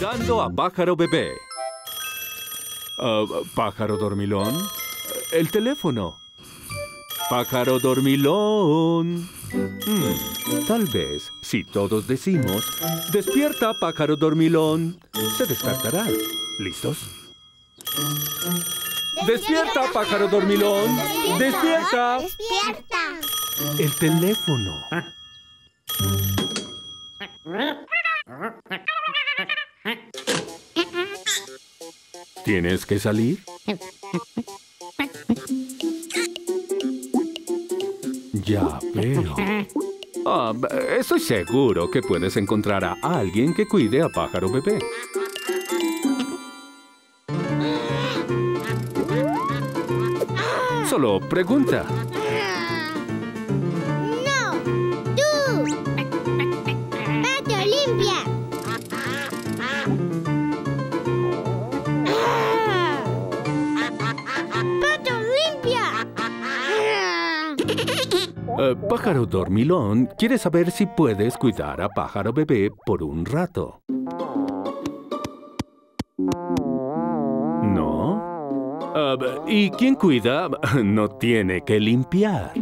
Buscando a Pájaro Bebé. ¿Pájaro dormilón? El teléfono. Pájaro dormilón. Tal vez, si todos decimos, despierta, pájaro dormilón, se despertará. ¿Listos? ¡Despierta, pájaro dormilón! ¡Despierta! ¡Despierta! El teléfono. ¿Tienes que salir? Ya veo. Estoy seguro que puedes encontrar a alguien que cuide a Pájaro Bebé. Solo pregunta. ¡No! ¡Tú! ¡Pato, limpia! ¡Pato, limpia! Pájaro dormilón quiere saber si puedes cuidar a Pájaro Bebé por un rato. ¿No? ¿Y quien cuida no tiene que limpiar?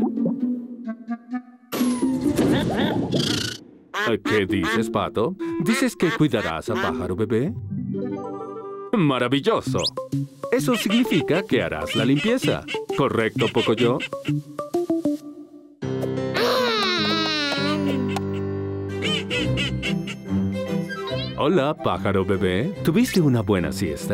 ¿Qué dices, Pato? ¿Dices que cuidarás a Pájaro Bebé? ¡Maravilloso! Eso significa que harás la limpieza. ¿Correcto, Pocoyo? Hola, Pájaro Bebé. ¿Tuviste una buena siesta?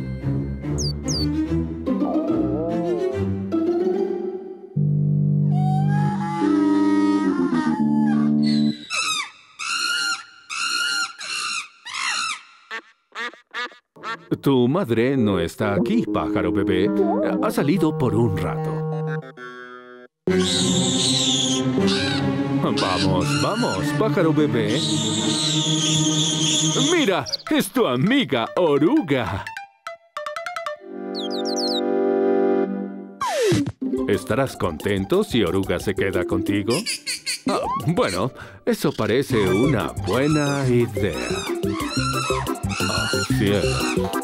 Tu madre no está aquí, Pájaro Bebé. Ha salido por un rato. Vamos, vamos, Pájaro Bebé. ¡Mira! ¡Es tu amiga Oruga! ¿Estarás contento si Oruga se queda contigo? Bueno, eso parece una buena idea. Cielo.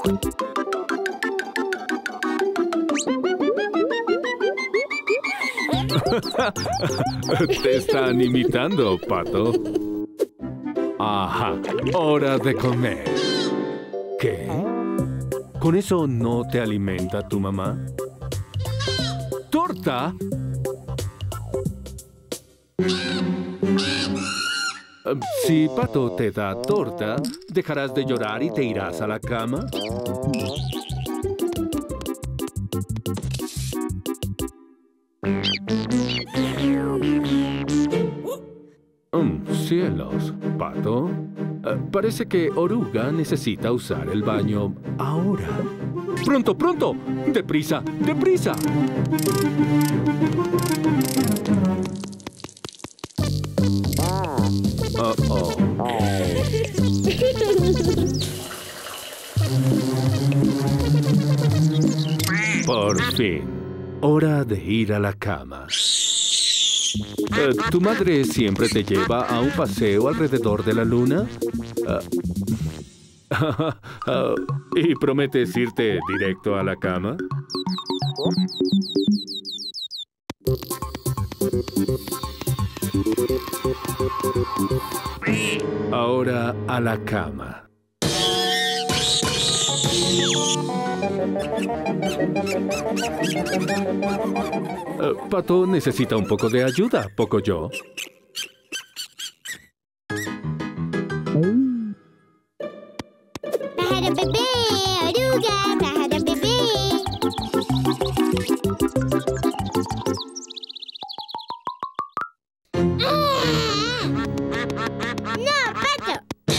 Te están imitando, Pato. Ajá, hora de comer. ¿Qué? ¿Con eso no te alimenta tu mamá? ¿Torta? Si Pato te da torta, ¿dejarás de llorar y te irás a la cama? Cielos, Pato. Parece que Oruga necesita usar el baño ahora. ¡Pronto, pronto! ¡Deprisa, deprisa! Por fin, hora de ir a la cama. ¿Tu madre siempre te lleva a un paseo alrededor de la luna? ¿Y prometes irte directo a la cama? Ahora a la cama. Pato necesita un poco de ayuda, Pocoyo. ¡Pájaro Bebé! ¡Oruga! ¡Pájaro Bebé! ¡No, Pato!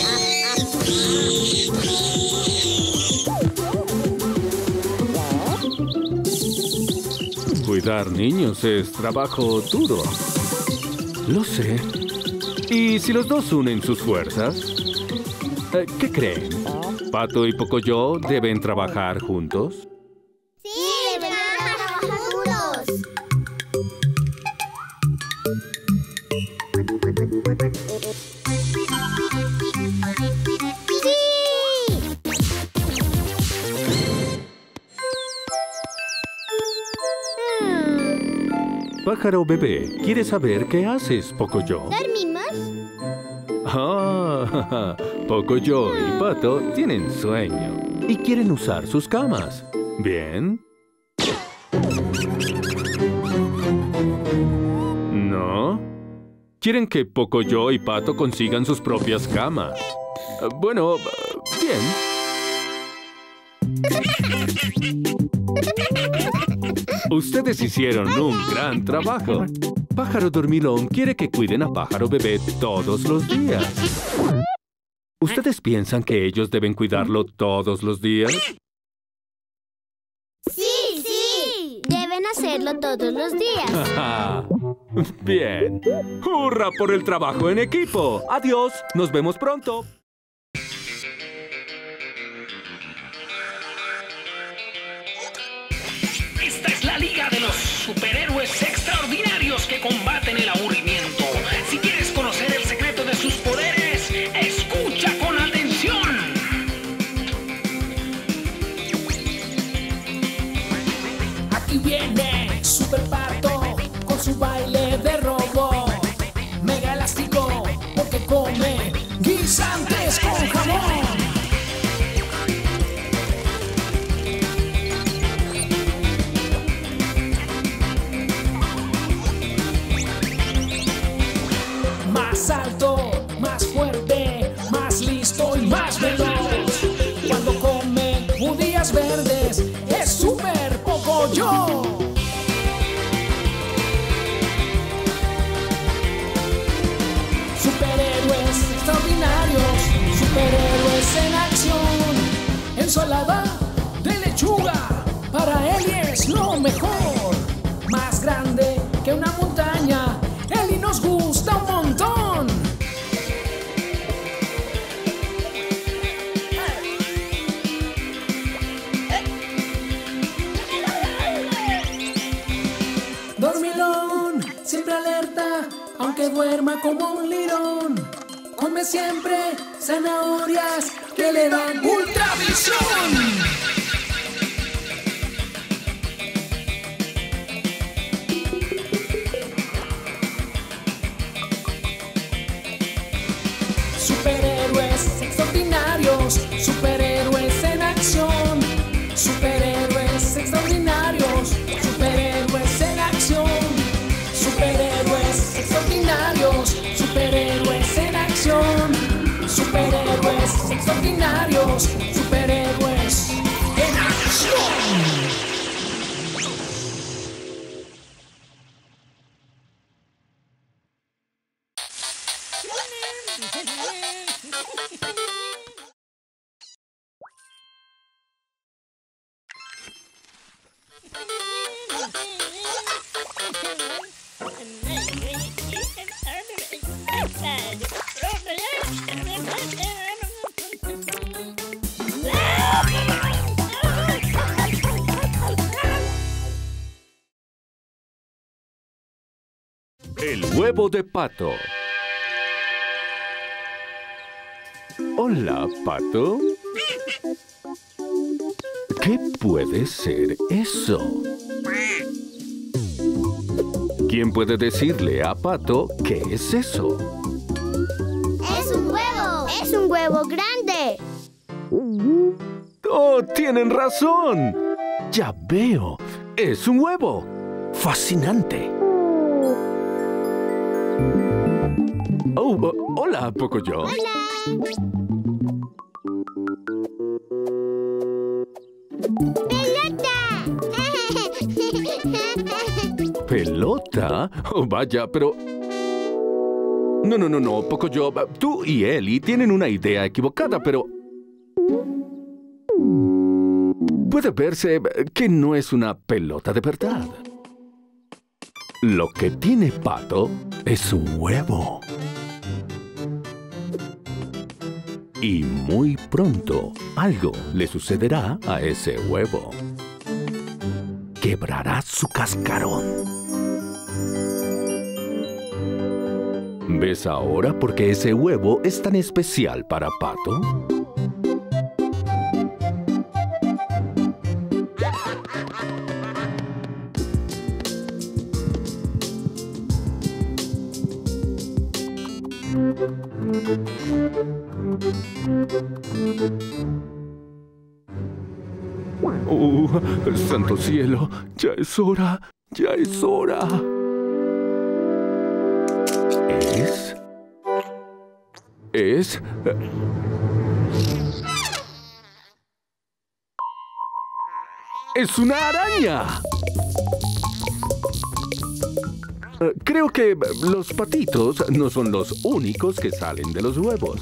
Cuidar niños es trabajo duro. Lo sé. ¿Y si los dos unen sus fuerzas? ¿Qué creen? ¿Pato y Pocoyo deben trabajar juntos? ¡Sí, deben trabajar juntos! ¡Sí! pájaro bebé quiere saber qué haces, Pocoyo. ¿Dormimos? Ah, Pocoyo y Pato tienen sueño y quieren usar sus camas. ¿Bien? ¿No? Quieren que Pocoyo y Pato consigan sus propias camas. Bueno, bien. Ustedes hicieron un gran trabajo. Pájaro dormilón quiere que cuiden a Pájaro bebé todos los días. ¿Ustedes piensan que ellos deben cuidarlo todos los días? Sí, sí. Deben hacerlo todos los días. Bien. ¡Hurra por el trabajo en equipo! Adiós. Nos vemos pronto. Esta es la liga de los superhéroes extraordinarios que combaten el aburrimiento. Si quieres conocer el secreto de sus poderes, escucha con atención. Aquí viene Super Pato con su baile de robo. Mega elástico porque come guisantes con jamón. Más alto, más fuerte, más listo y más veloz. Cuando come judías verdes, es Super Pocoyo. Superhéroes extraordinarios, superhéroes en acción. Ensalada de lechuga, para él es lo mejor. Más grande que una montaña, él y nos gusta un montón. Dormilón, siempre alerta, aunque duerma como un lirón. Come siempre zanahorias que le dan ultravisión. Superhéroes extraordinarios, superhéroes en acción. Superhéroes extraordinarios, superhéroes en acción. Superhéroes extraordinarios, superhéroes en acción. Superhéroes extraordinarios, superhéroes en acción. El huevo de Pato. Hola, Pato. ¿Qué puede ser eso? ¿Quién puede decirle a Pato qué es eso? ¡Es un huevo! ¡Es un huevo grande! ¡Oh, tienen razón! Ya veo. Es un huevo. Fascinante. Oh, hola, Pocoyo. ¡Hola! ¡Pelota! ¿Pelota? Oh, vaya, pero... No, Pocoyo. Tú y Eli tienen una idea equivocada, pero... Puede verse que no es una pelota de verdad. Lo que tiene Pato es un huevo. Y muy pronto algo le sucederá a ese huevo. Quebrará su cascarón. ¿Ves ahora por qué ese huevo es tan especial para Pato? Santo cielo, ya es hora, ya es hora. ¡Es una araña! Creo que los patitos no son los únicos que salen de los huevos.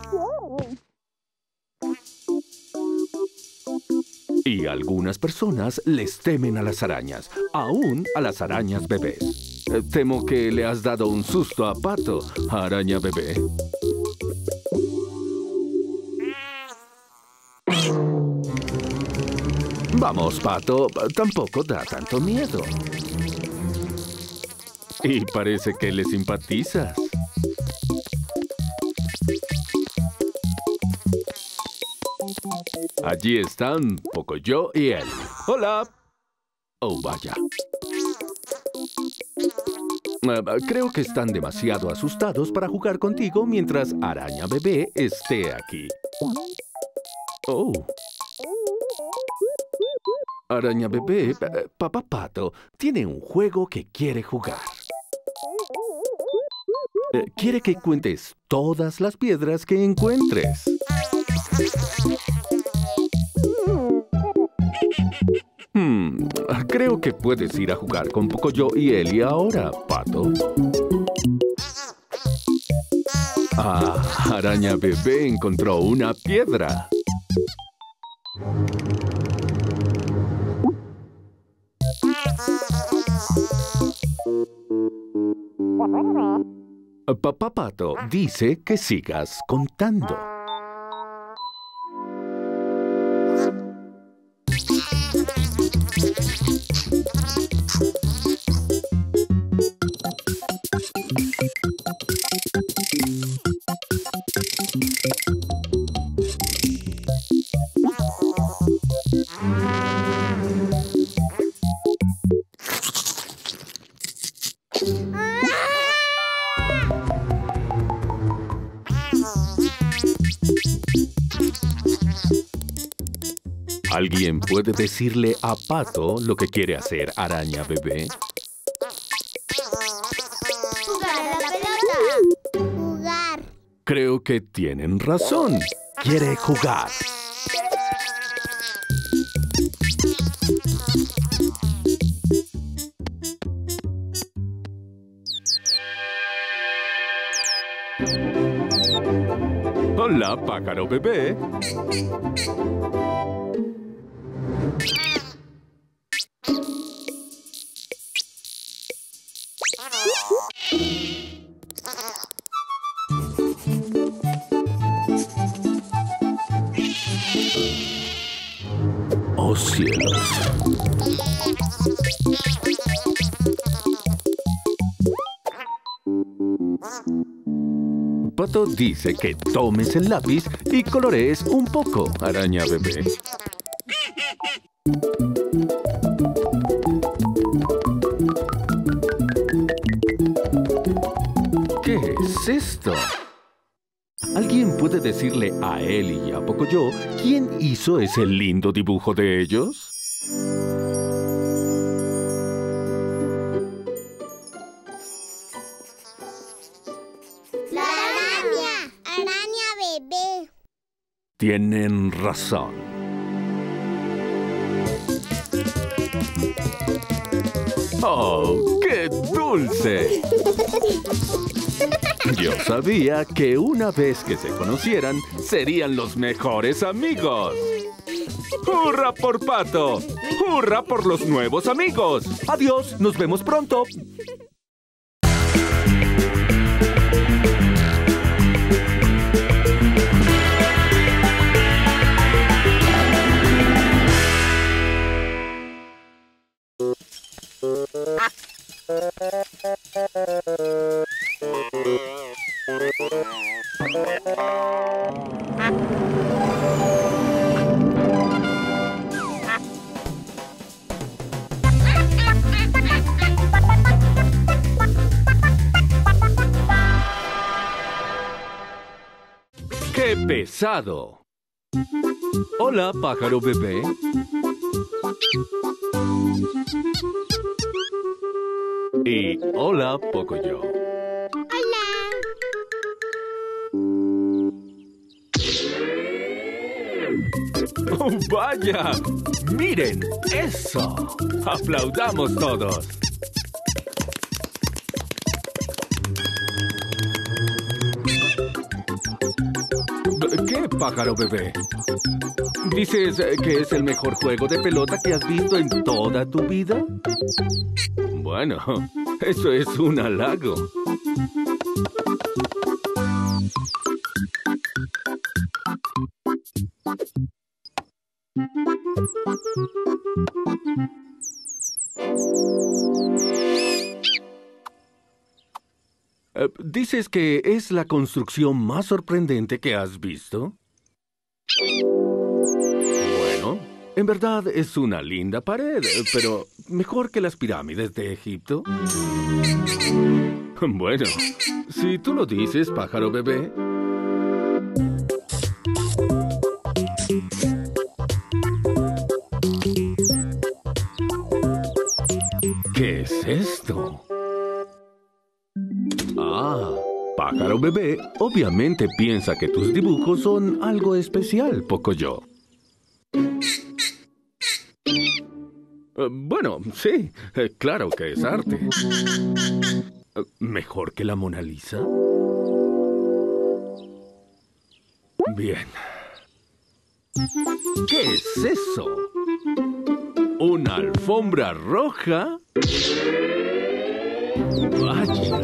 Y algunas personas les temen a las arañas, aún a las arañas bebés. Temo que le has dado un susto a Pato, araña bebé. Vamos, Pato, tampoco da tanto miedo. Y parece que le simpatizas. Allí están Pocoyo y él. ¡Hola! Oh, vaya. Creo que están demasiado asustados para jugar contigo mientras Araña Bebé esté aquí. Oh. Araña Bebé, Papá Pato, tiene un juego que quiere jugar. Quiere que cuentes todas las piedras que encuentres. Creo que puedes ir a jugar con Pocoyo y Eli ahora, Pato. Araña Bebé encontró una piedra. Papá Pato dice que sigas contando. ¿Alguien puede decirle a Pato lo que quiere hacer Araña Bebé? Jugar a la pelota. Jugar. Creo que tienen razón. Quiere jugar. Hola, pájaro bebé. Oh, cielos. Pato dice que tomes el lápiz y colorees un poco, Araña Bebé. ¿Qué es esto? ¿Alguien puede decirle a él y a Pocoyo quién hizo ese lindo dibujo de ellos? La araña. Araña Bebé. Tienen razón. ¡Oh, qué dulce! Yo sabía que una vez que se conocieran, serían los mejores amigos. ¡Hurra por Pato! ¡Hurra por los nuevos amigos! ¡Adiós! ¡Nos vemos pronto! ¡Qué pesado! Hola, pájaro bebé. Y hola, Pocoyo. Hola. ¡Oh, vaya! ¡Miren eso! ¡Aplaudamos todos! ¿Qué, pájaro bebé? ¿Dices que es el mejor juego de pelota que has visto en toda tu vida? Bueno, eso es un halago. ¿Dices que es la construcción más sorprendente que has visto? Bueno, en verdad es una linda pared, pero ¿mejor que las pirámides de Egipto? Bueno, si tú lo dices, pájaro bebé. ¿Qué es esto? Ah, pájaro bebé obviamente piensa que tus dibujos son algo especial, Pocoyo. Bueno, sí, claro que es arte. ¿Mejor que la Mona Lisa? Bien. ¿Qué es eso? ¿Una alfombra roja? Vaya.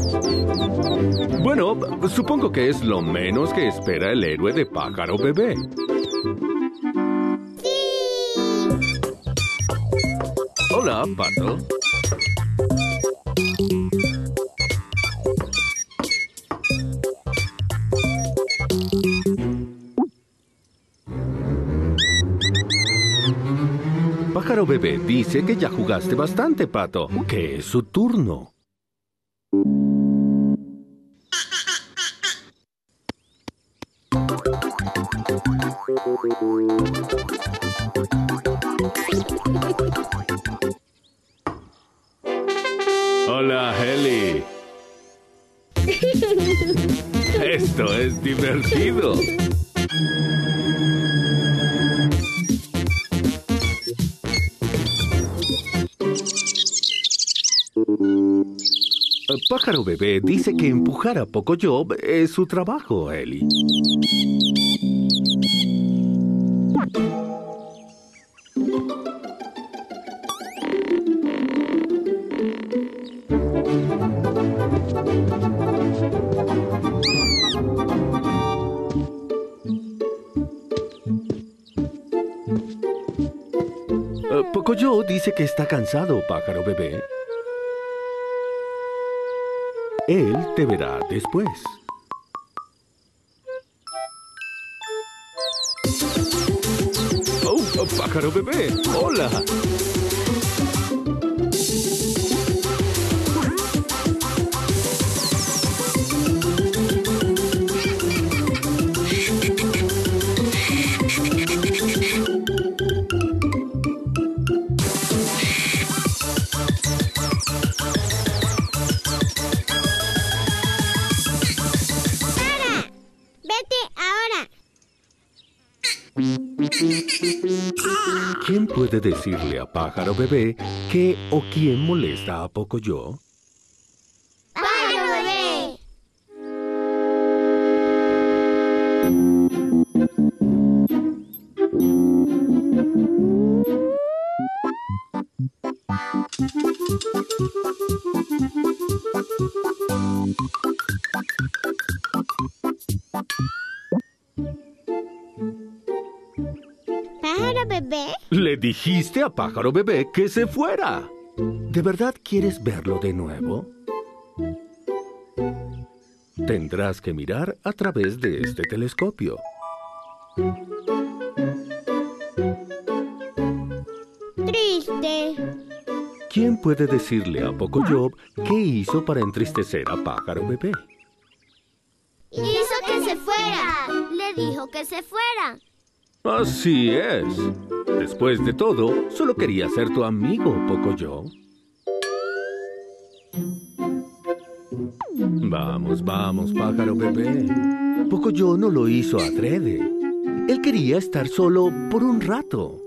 Bueno, supongo que es lo menos que espera el héroe de pájaro bebé. Sí. Hola, Pato. Pájaro bebé dice que ya jugaste bastante, Pato, que es su turno. Hola, Heli. Esto es divertido. Pájaro bebé dice que empujar a Pocoyo es su trabajo, Eli. Pocoyo dice que está cansado, pájaro bebé. Él te verá después. ¡Oh, pájaro bebé! ¡Hola! ¿Quién puede decirle a pájaro bebé qué o quién molesta a Pocoyo? ¡Pájaro bebé! ¿Pájaro bebé? Le dijiste a pájaro bebé que se fuera. ¿De verdad quieres verlo de nuevo? Tendrás que mirar a través de este telescopio. Triste. ¿Quién puede decirle a Pocoyo qué hizo para entristecer a pájaro bebé? Hizo que se fuera. le dijo que se fuera. Así es. Después de todo, solo quería ser tu amigo, Pocoyo. Vamos, vamos, pájaro bebé. Pocoyo no lo hizo adrede. Él quería estar solo por un rato.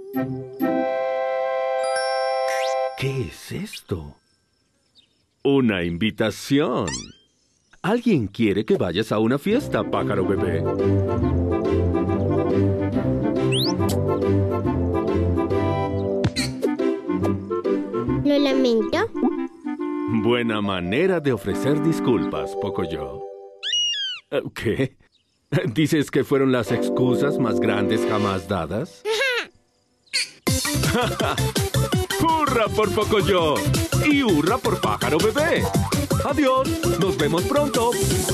¿Qué es esto? Una invitación. Alguien quiere que vayas a una fiesta, pájaro bebé. Lo lamento. Buena manera de ofrecer disculpas, Pocoyo. ¿Qué? ¿Dices que fueron las excusas más grandes jamás dadas? ¡Hurra por Pocoyo! ¡Y hurra por pájaro bebé! ¡Adiós! ¡Nos vemos pronto!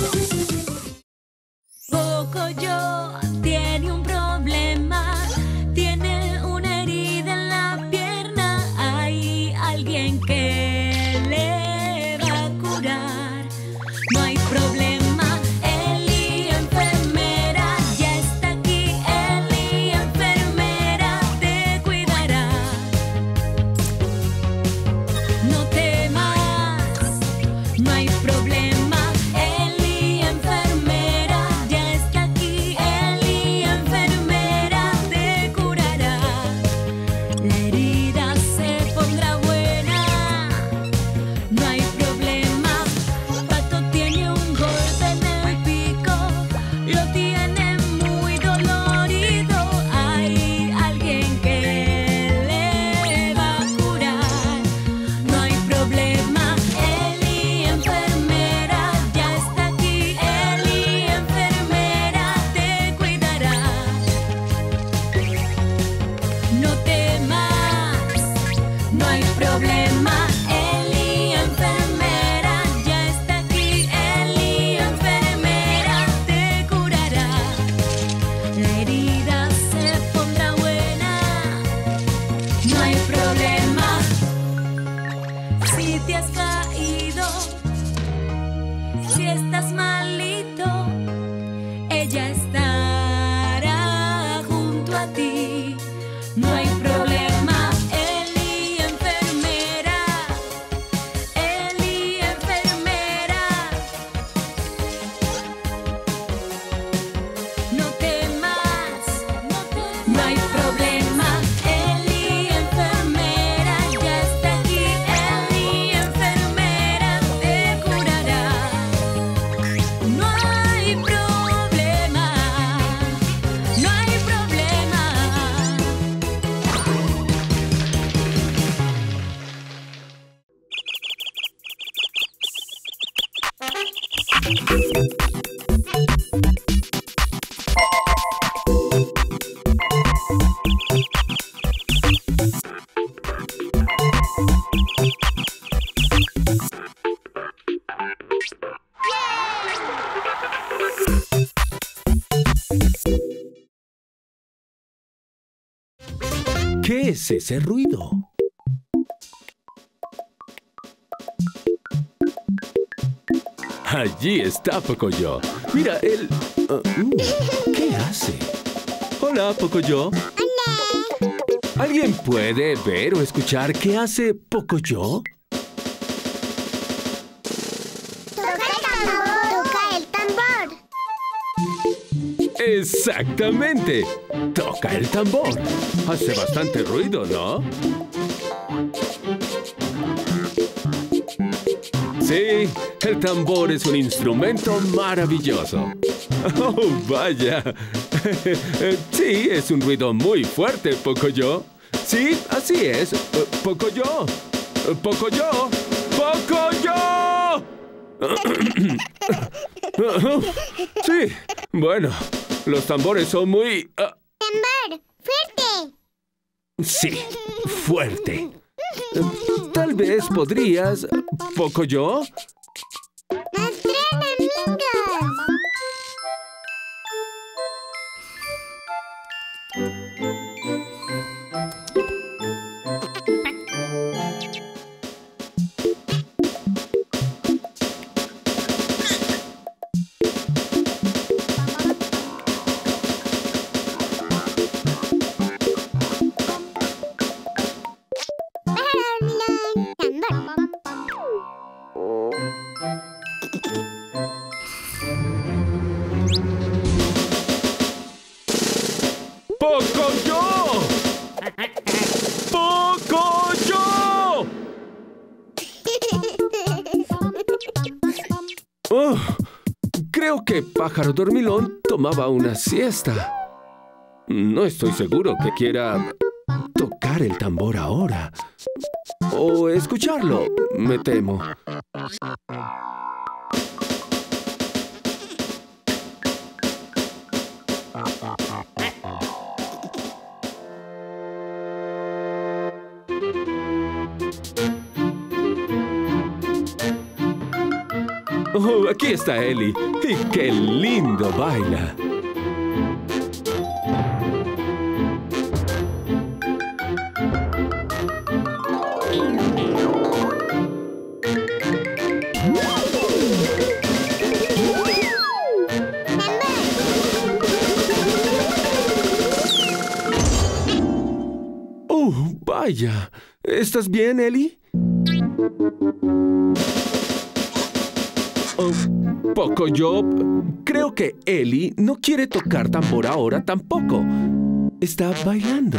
Pocoyo tiene un problema. Tiene una herida en la pierna. Hay alguien que le va a curar. No hay problema. Eli, enfermera, ya está aquí. Eli, enfermera, te cuidará. No temas, no hay problema. Eli, enfermera, ya está aquí. Eli, enfermera, te curará. La herida se pondrá buena. No hay problema. Pato tiene un golpe en el pico. Lo tiene muy dolorido. Hay alguien que le va a curar. No hay problema. Eli, enfermera, ya está aquí. Eli, enfermera, te cuidará. No temas, no hay problema. Eli, enfermera, ya está aquí. Eli, enfermera, te curará. La herida se pondrá buena. No hay problema. Si te has caído, si estás malito, ella estará junto a ti. No hay problema. Eli, enfermera. Eli, enfermera. No temas, no hay problema. Eli, enfermera, ya está aquí. Eli, enfermera, te curará. No hay problema, no hay problema. ¿Qué es ese ruido? Allí está Pocoyo. Mira, él... ¿qué hace? Hola, Pocoyo. ¡Hola! ¿Alguien puede ver o escuchar qué hace Pocoyo? Toca el tambor. ¡Exactamente! Toca el tambor. Hace bastante ruido, ¿no? Sí, el tambor es un instrumento maravilloso. ¡Oh, vaya! Sí, es un ruido muy fuerte, Pocoyo. Sí, así es. Pocoyo. Pocoyo. ¡Pocoyo! Sí, bueno, los tambores son muy... ¡Tambor! ¡Fuerte! Sí, fuerte. Tal vez podrías... ¿Pocoyo? ¡Los tres amigos! ¡Pocoyo! ¡Pocoyo! Oh, creo que Pájaro Dormilón tomaba una siesta. No estoy seguro que quiera tocar el tambor ahora. O escucharlo, me temo. Oh, aquí está Eli. ¡Y qué lindo baila! ¡Oh, vaya! ¿Estás bien, Eli? Oh, Pocoyo, creo que Eli no quiere tocar tambor ahora tampoco. Está bailando.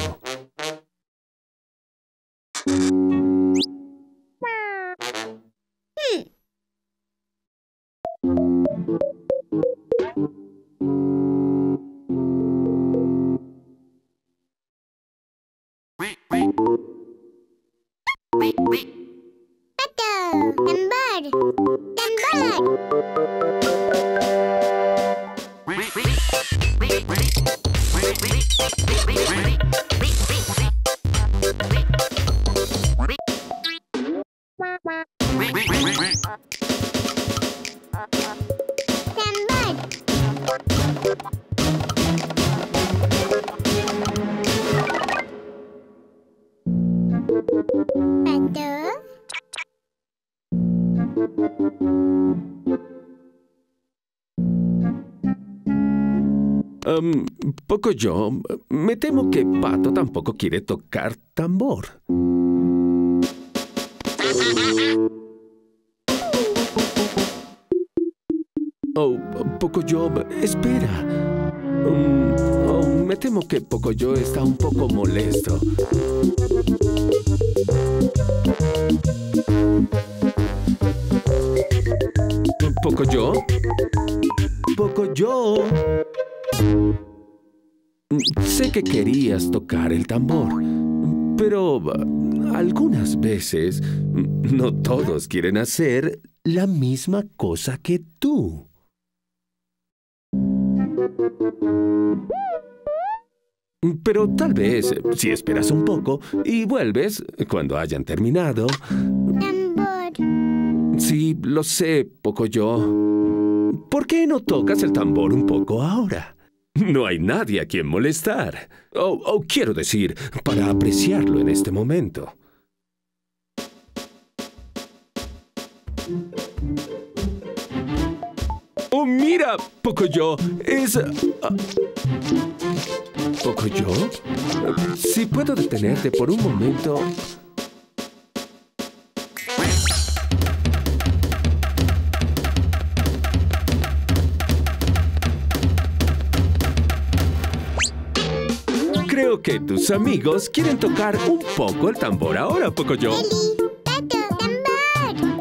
Pocoyo, me temo que Pato tampoco quiere tocar tambor. Oh, Pocoyo, espera. Me temo que Pocoyo está un poco molesto. ¿Pocoyo? ¡Pocoyo! Sé que querías tocar el tambor, pero algunas veces no todos quieren hacer la misma cosa que tú. Pero tal vez, si esperas un poco y vuelves cuando hayan terminado... Tambor. Sí, lo sé, Pocoyo. ¿Por qué no tocas el tambor un poco ahora? No hay nadie a quien molestar. Quiero decir, para apreciarlo en este momento. ¡Oh, mira, Pocoyo! Es... ¿Pocoyo? Si puedo detenerte por un momento... Creo que tus amigos quieren tocar un poco el tambor ahora, Pocoyo. Eli, Pato, tambor.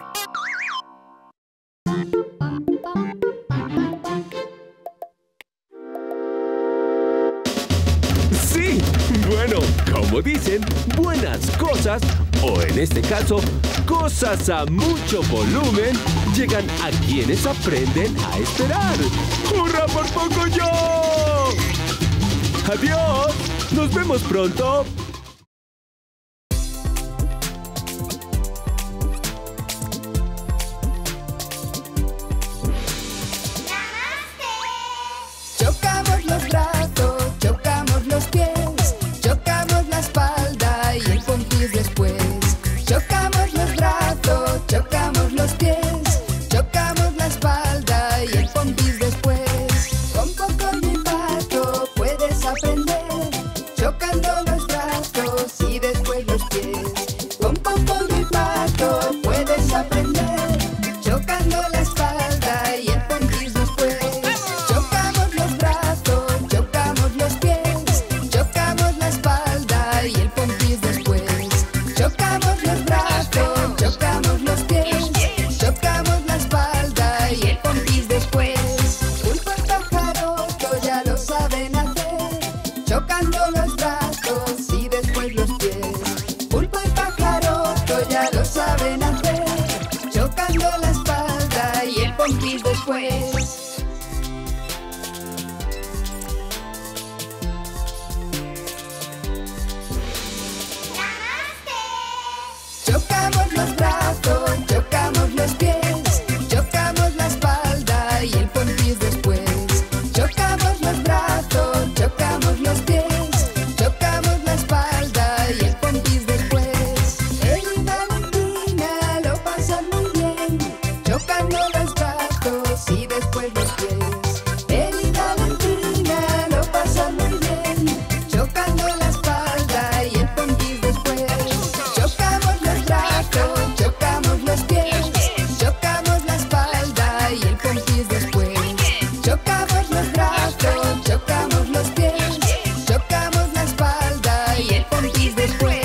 ¡Sí! Bueno, como dicen, buenas cosas, o en este caso, cosas a mucho volumen, llegan a quienes aprenden a esperar. ¡Hurra por Pocoyo! ¡Adiós! ¡Nos vemos pronto! Chocamos los brazos, chocamos los pies, chocamos la espalda y el pompis después. Chocamos los brazos, chocamos los pies, chocamos la espalda y el pompis después. Con Pocoyo y Pato puedes aprender, chocando los brazos. saben hacer, chocando la espalda y el pompis después. Chocamos los brazos, chocamos los pies, chocamos la espalda y el pompis después. Chocamos los brazos, chocamos los pies, chocamos la espalda y el pompis después. Él y Valentina lo pasan muy bien, chocando los brazos y después los pies. Él y Valentina lo pasan muy bien, chocando la espalda y el pompis después. Chocamos los brazos, chocamos los pies, chocamos la espalda y el pompis después. Chocamos los brazos, chocamos los pies, chocamos la espalda y el pompis después.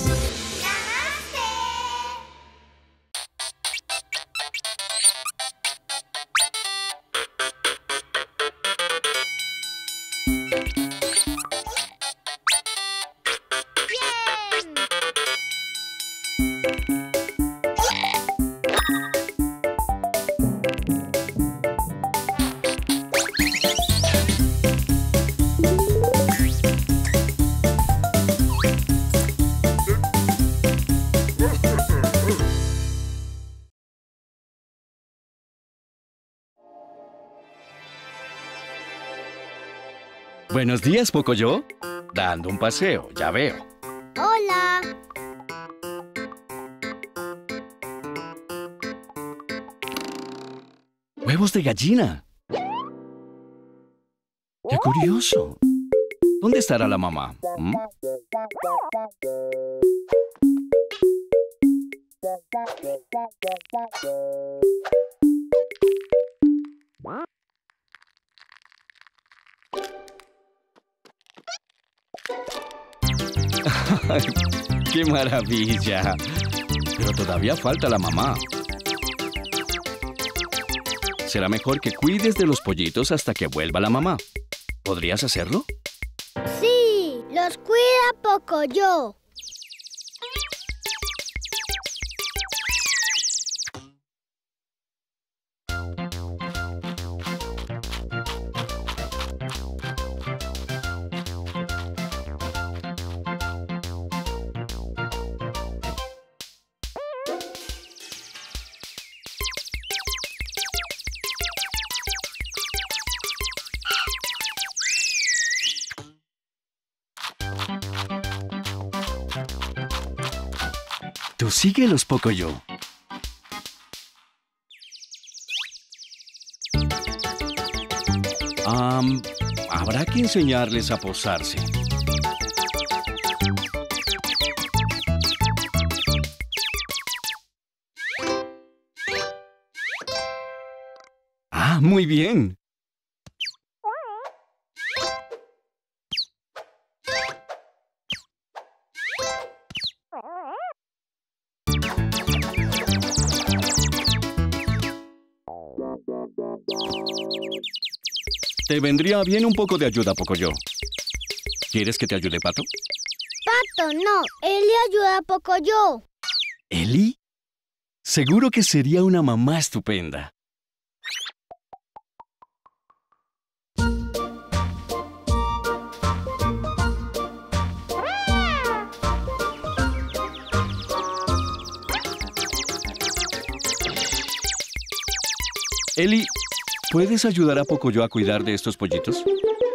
Buenos días, Pocoyo. Dando un paseo, ya veo. Hola. ¡Huevos de gallina! ¡Qué curioso! ¿Dónde estará la mamá? ¿Mm? ¡Qué maravilla! Pero todavía falta la mamá. Será mejor que cuides de los pollitos hasta que vuelva la mamá. ¿Podrías hacerlo? Sí, los cuida Pocoyo. Tú síguelos, Pocoyo. Habrá que enseñarles a posarse. Ah, muy bien. Te vendría bien un poco de ayuda, Pocoyo. ¿Quieres que te ayude, Pato? Pato, no. Él le ayuda a Pocoyo. ¿Eli? Seguro que sería una mamá estupenda. Eli, ¿puedes ayudar a Pocoyo a cuidar de estos pollitos?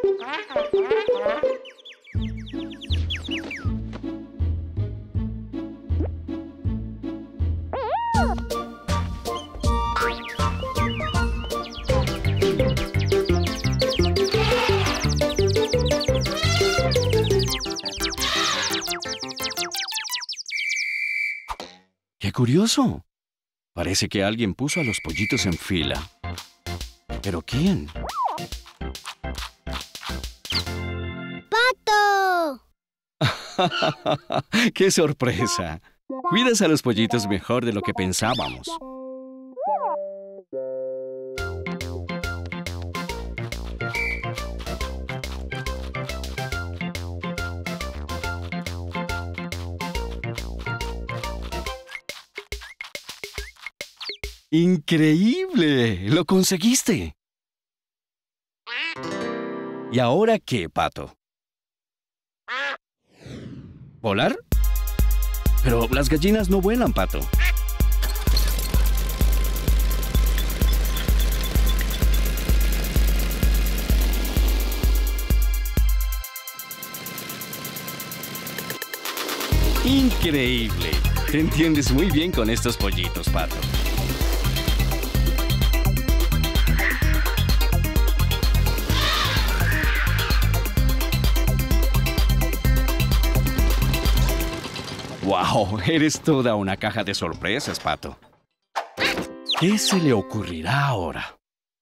¡Qué curioso! Parece que alguien puso a los pollitos en fila. ¿Pero quién? ¡Pato! ¡Qué sorpresa! Cuidas a los pollitos mejor de lo que pensábamos. ¡Increíble! ¡Lo conseguiste! ¿Y ahora qué, Pato? ¿Volar? Pero las gallinas no vuelan, Pato. ¡Increíble! Te entiendes muy bien con estos pollitos, Pato. ¡Wow! Eres toda una caja de sorpresas, Pato. ¿Qué se le ocurrirá ahora?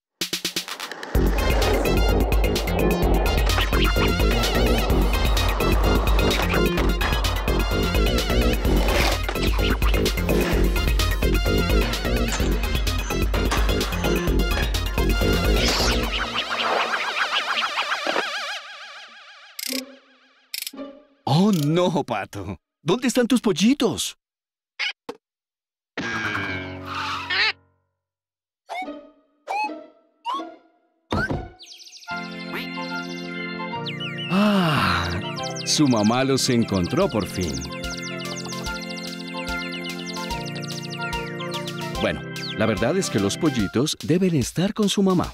¡Oh, no, Pato! ¿Dónde están tus pollitos? ¡Ah! Su mamá los encontró por fin. Bueno, la verdad es que los pollitos deben estar con su mamá.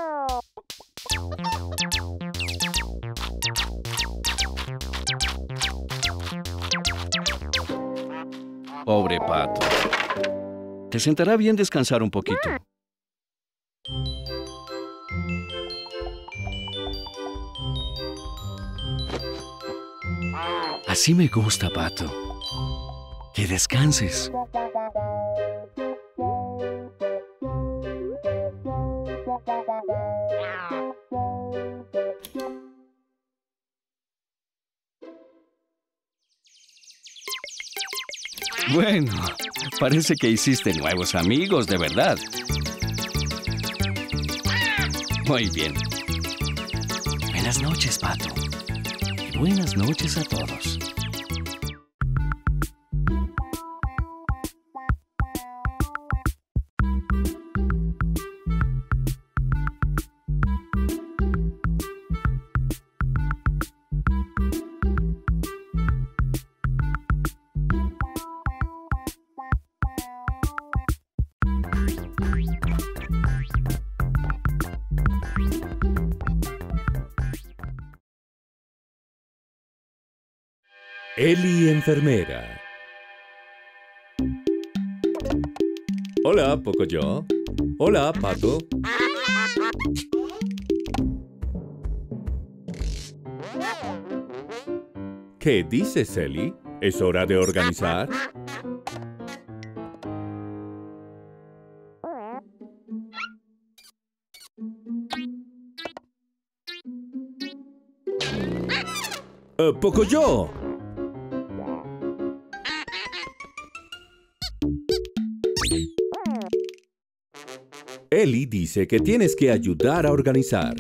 Pobre Pato. Te sentará bien descansar un poquito. Así me gusta, Pato. Que descanses. Bueno, parece que hiciste nuevos amigos, de verdad. Muy bien. Buenas noches, Pato. Y buenas noches a todos. Ellie enfermera. Hola, Pocoyo. Hola, Pato. ¿Qué dices, Ellie? ¿Es hora de organizar? ¡Pocoyo! Ellie dice que tienes que ayudar a organizar.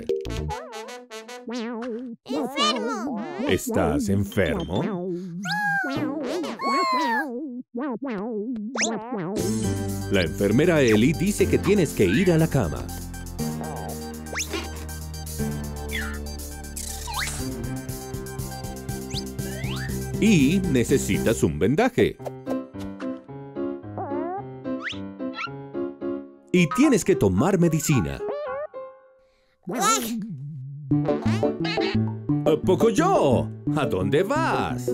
¡Enfermo! ¿Estás enfermo? La enfermera Ellie dice que tienes que ir a la cama. Y necesitas un vendaje. Y tienes que tomar medicina. ¡Pocoyo! ¿A dónde vas?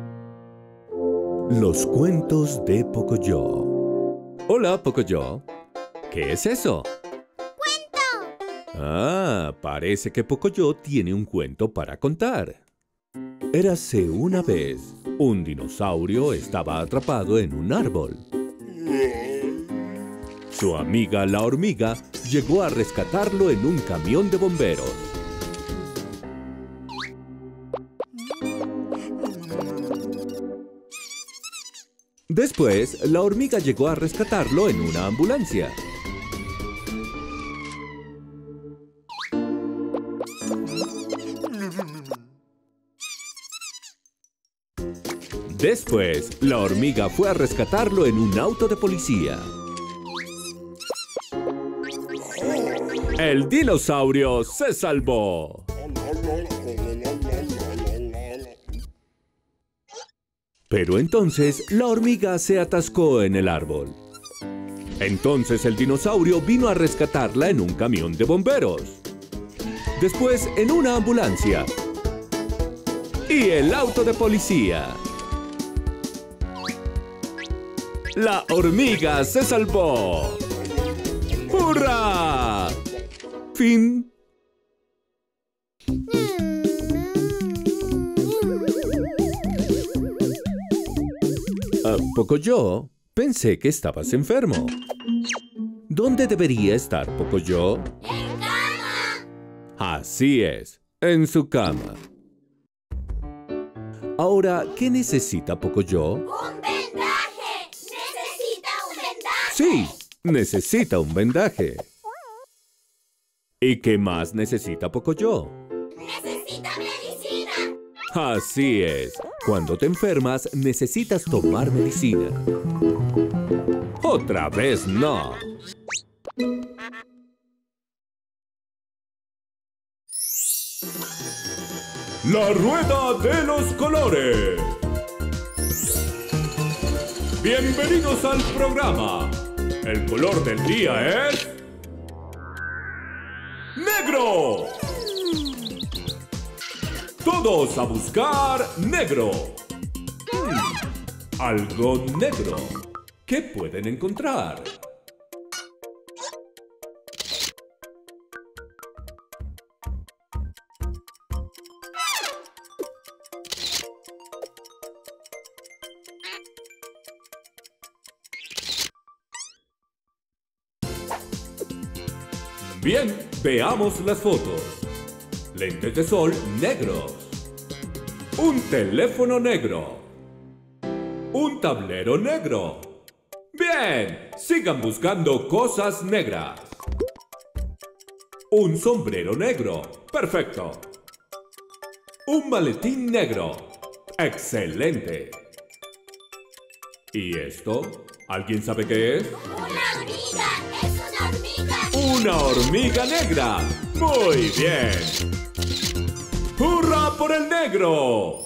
Los cuentos de Pocoyo. Hola, Pocoyo. ¿Qué es eso? ¡Cuento! Ah, parece que Pocoyo tiene un cuento para contar. Érase una vez, un dinosaurio estaba atrapado en un árbol. Su amiga la hormiga llegó a rescatarlo en un camión de bomberos. Después, la hormiga llegó a rescatarlo en una ambulancia. Después, la hormiga fue a rescatarlo en un auto de policía. El dinosaurio se salvó. Pero entonces la hormiga se atascó en el árbol. Entonces el dinosaurio vino a rescatarla en un camión de bomberos. Después en una ambulancia. Y el auto de policía. La hormiga se salvó. ¡Hurra! Fin. Pocoyo, pensé que estabas enfermo. ¿Dónde debería estar Pocoyo? ¡En cama! Así es, en su cama. Ahora, ¿qué necesita Pocoyo? ¡Un vendaje! ¡Necesita un vendaje! Sí, necesita un vendaje. ¿Y qué más necesita Pocoyo? ¡Necesita medicina! Así es. Cuando te enfermas, necesitas tomar medicina. ¡Otra vez no! La rueda de los colores. Bienvenidos al programa. El color del día es... ¡negro! Todos a buscar negro. Algo negro. ¿Qué pueden encontrar? Bien, veamos las fotos. Lentes de sol negros. Un teléfono negro. Un tablero negro. Bien, sigan buscando cosas negras. Un sombrero negro. Perfecto. Un maletín negro. Excelente. ¿Y esto? ¿Alguien sabe qué es? ¡Una hormiga! ¡Es una hormiga! ¡Una hormiga negra! ¡Muy bien! ¡Hurra por el negro!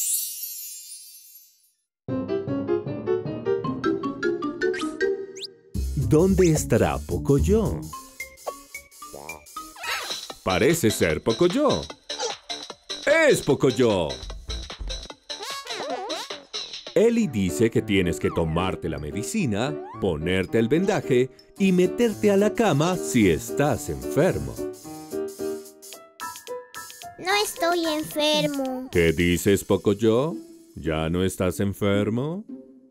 ¿Dónde estará Pocoyo? Parece ser Pocoyo. ¡Es Pocoyo! Ellie dice que tienes que tomarte la medicina, ponerte el vendaje y meterte a la cama si estás enfermo. No estoy enfermo. ¿Qué dices, Pocoyo? ¿Ya no estás enfermo?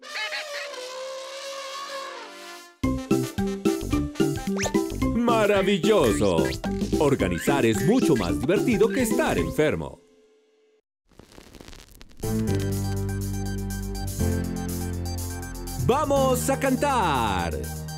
¡Maravilloso! Organizar es mucho más divertido que estar enfermo. ¡Vamos a cantar!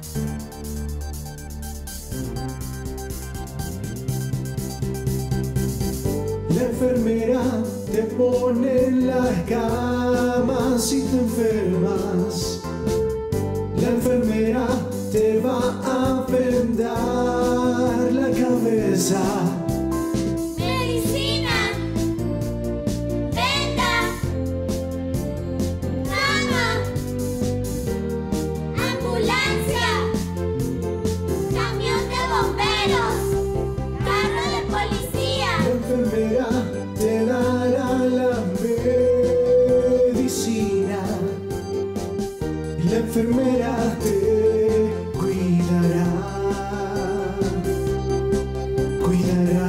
La enfermera te pone en la cama si te enfermas. La enfermera te va a vendar la cabeza. Medicina. Venda. Cama. Ambulancia. Camión de bomberos. Carro de policía. La enfermera te dará la medicina. Y la enfermera te cuidará. Cuidará.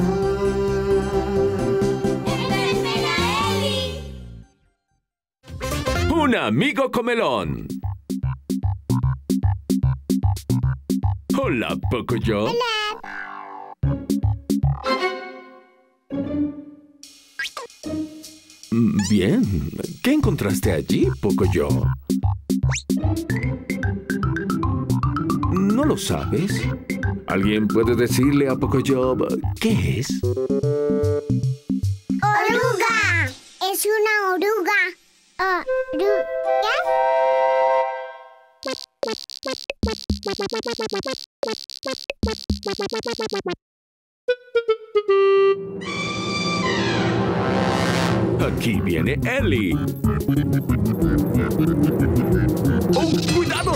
Enfermera Ellie. ¡Un amigo comelón! Hola, Pocoyo. Bien. ¿Qué encontraste allí, Pocoyo? ¿No lo sabes? ¿Alguien puede decirle a Pocoyo qué es? Oruga. Es una oruga. ¿Oruga? Aquí viene Ellie. ¡Oh, cuidado!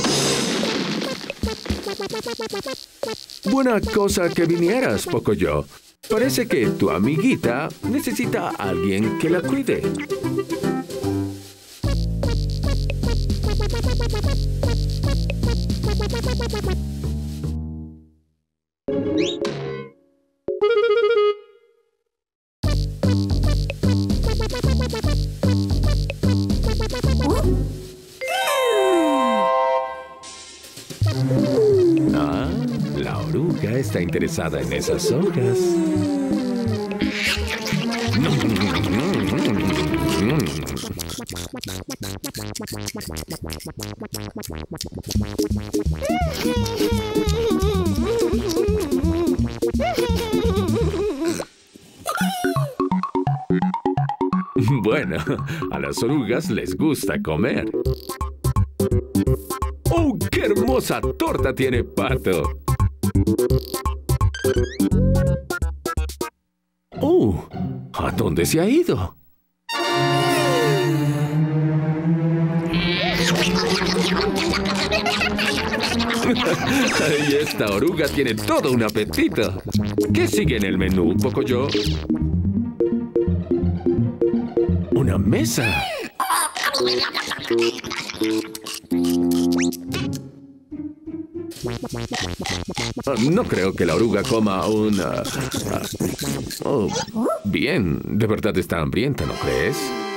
Buena cosa que vinieras, Pocoyo. Parece que tu amiguita necesita a alguien que la cuide. Ah, la oruga está interesada en esas hojas. Bueno, a las orugas les gusta comer. ¡Oh, qué hermosa torta tiene Pato! ¡Oh! ¿A dónde se ha ido? Y esta oruga tiene todo un apetito. ¿Qué sigue en el menú, Pocoyo? ¡Una mesa! No creo que la oruga coma una... Oh, bien, de verdad está hambrienta, ¿no crees?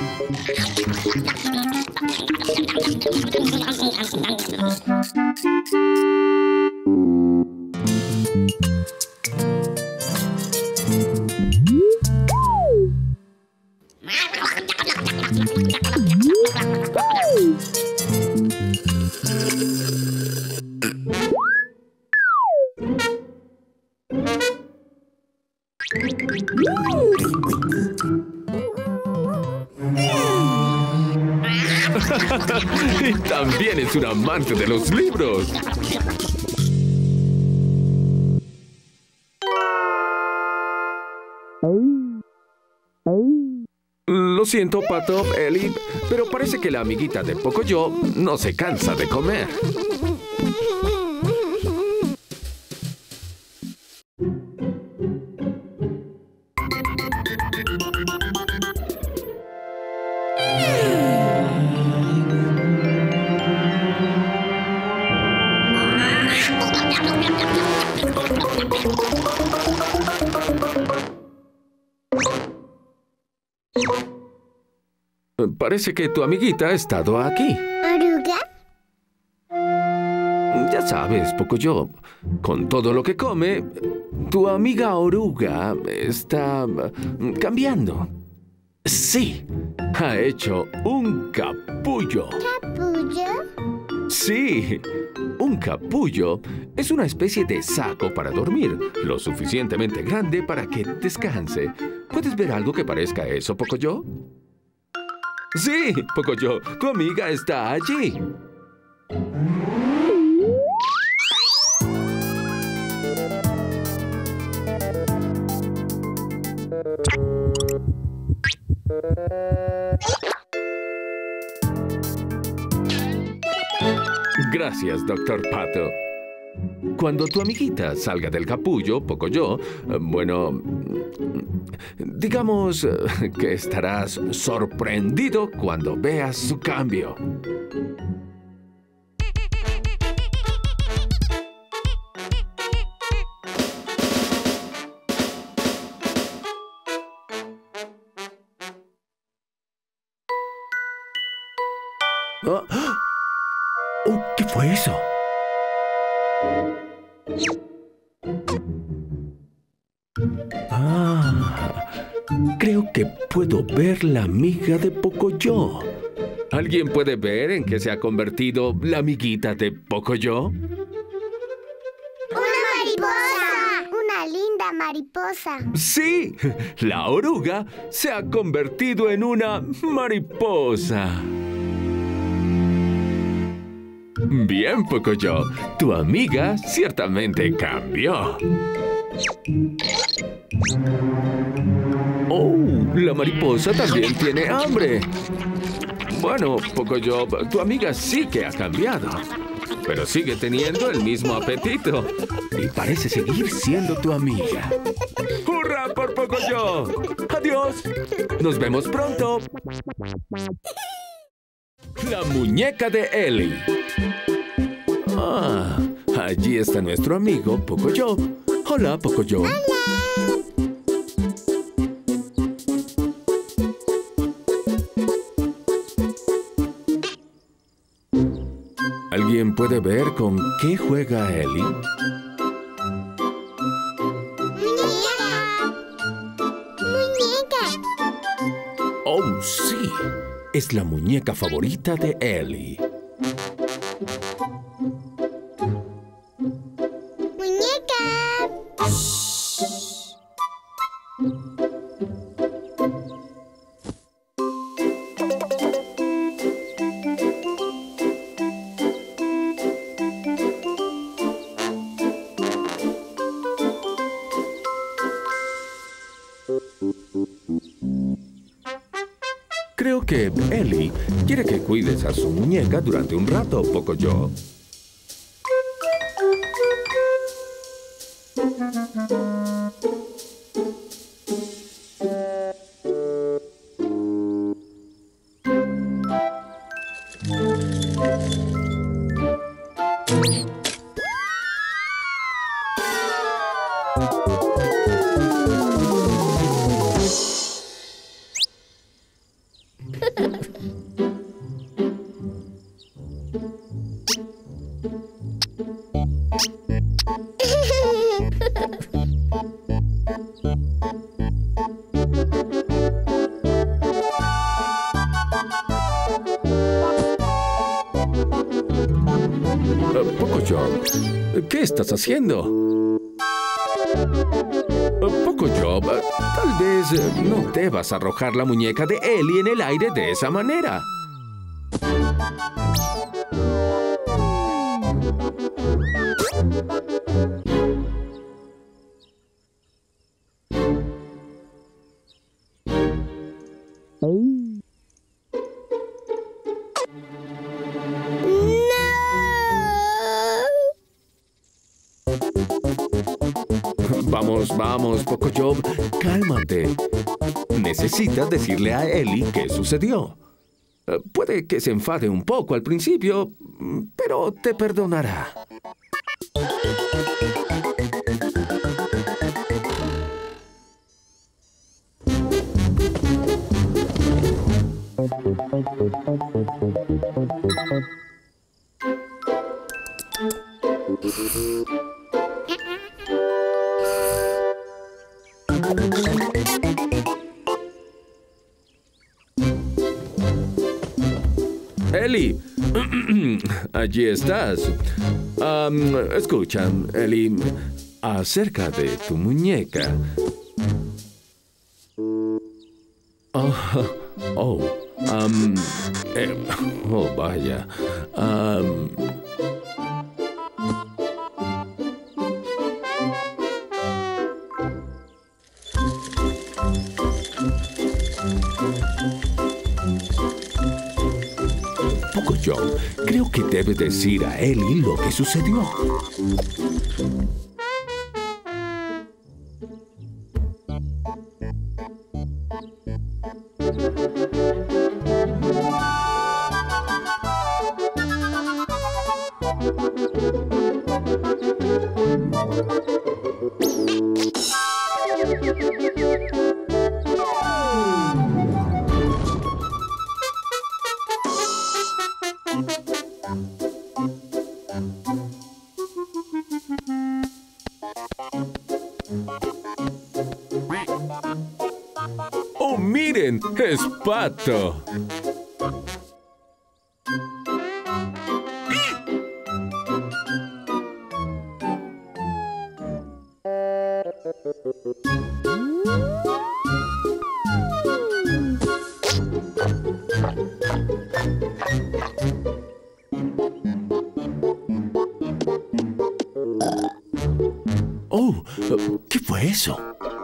Y también es un amante de los libros. Lo siento, Pato, Ellie, pero parece que la amiguita de Pocoyo no se cansa de comer. Parece que tu amiguita ha estado aquí. ¿Oruga? Ya sabes, Pocoyo, con todo lo que come, tu amiga oruga está cambiando. Sí, ha hecho un capullo. ¿Capullo? Sí, un capullo es una especie de saco para dormir, lo suficientemente grande para que descanse. ¿Puedes ver algo que parezca eso, Pocoyo? Sí, Pocoyo, tu amiga está allí. Gracias, Dr. Pato. Cuando tu amiguita salga del capullo, Pocoyo, bueno, digamos que estarás sorprendido cuando veas su cambio. Oh, ¿qué fue eso? Creo que puedo ver la amiga de Pocoyo. ¿Alguien puede ver en qué se ha convertido la amiguita de Pocoyo? ¡Una mariposa! ¡Una linda mariposa! Sí, la oruga se ha convertido en una mariposa. Bien, Pocoyo, tu amiga ciertamente cambió. ¡Oh! La mariposa también tiene hambre. Bueno, Pocoyo, tu amiga sí que ha cambiado. Pero sigue teniendo el mismo apetito. Y parece seguir siendo tu amiga. ¡Hurra por Pocoyo! ¡Adiós! ¡Nos vemos pronto! La muñeca de Ellie. Ah, allí está nuestro amigo Pocoyo. Hola, Pocoyo. ¡Hola! ¿Alguien puede ver con qué juega Ellie? ¡Muñeca! ¡Oh, sí! Es la muñeca favorita de Ellie. ¡Muñeca! Creo que Ellie quiere que cuides a su muñeca durante un rato, Pocoyo. Pocoyo, ¿qué estás haciendo? Pocoyo, tal vez no debas arrojar la muñeca de Ellie en el aire de esa manera. Vamos, Pocoyo, cálmate. Necesitas decirle a Ellie qué sucedió. Puede que se enfade un poco al principio, pero te perdonará. Ellie, allí estás. Escucha, Ellie, acerca de tu muñeca. Oh, vaya. Pocoyo, creo que debe decir a Ellie lo que sucedió. ¡Oh, miren! ¡Es Pato! Oh, ¿qué fue eso?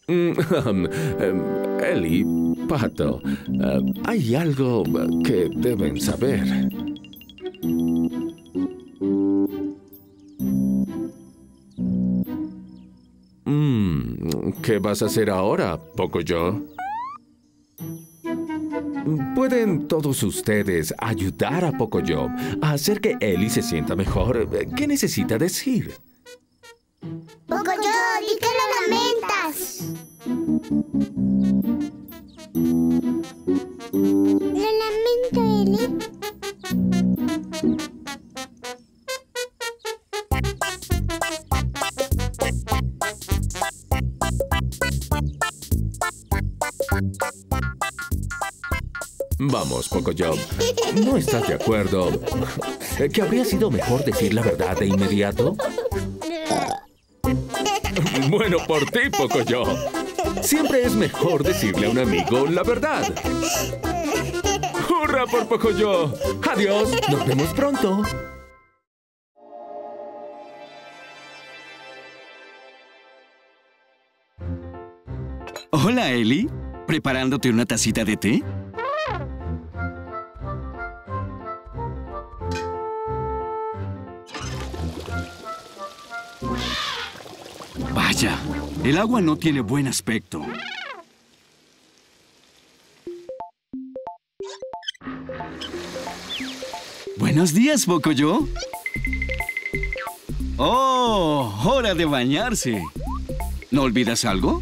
Ellie, Pato, hay algo que deben saber. ¿Qué vas a hacer ahora, Pocoyo? ¿Pueden todos ustedes ayudar a Pocoyo a hacer que Ellie se sienta mejor? ¿Qué necesita decir? Pocoyo, di que lo lamentas. Lo lamento, Ellie. Vamos, Pocoyo. ¿No estás de acuerdo? ¿Que habría sido mejor decir la verdad de inmediato? Bueno, por ti, Pocoyo. Siempre es mejor decirle a un amigo la verdad. ¡Hurra por Pocoyo! ¡Adiós! ¡Nos vemos pronto! Hola, Ellie. ¿Preparándote una tacita de té? Vaya, el agua no tiene buen aspecto. Buenos días, Pocoyo. ¡Oh! ¡Hora de bañarse! ¿No olvidas algo?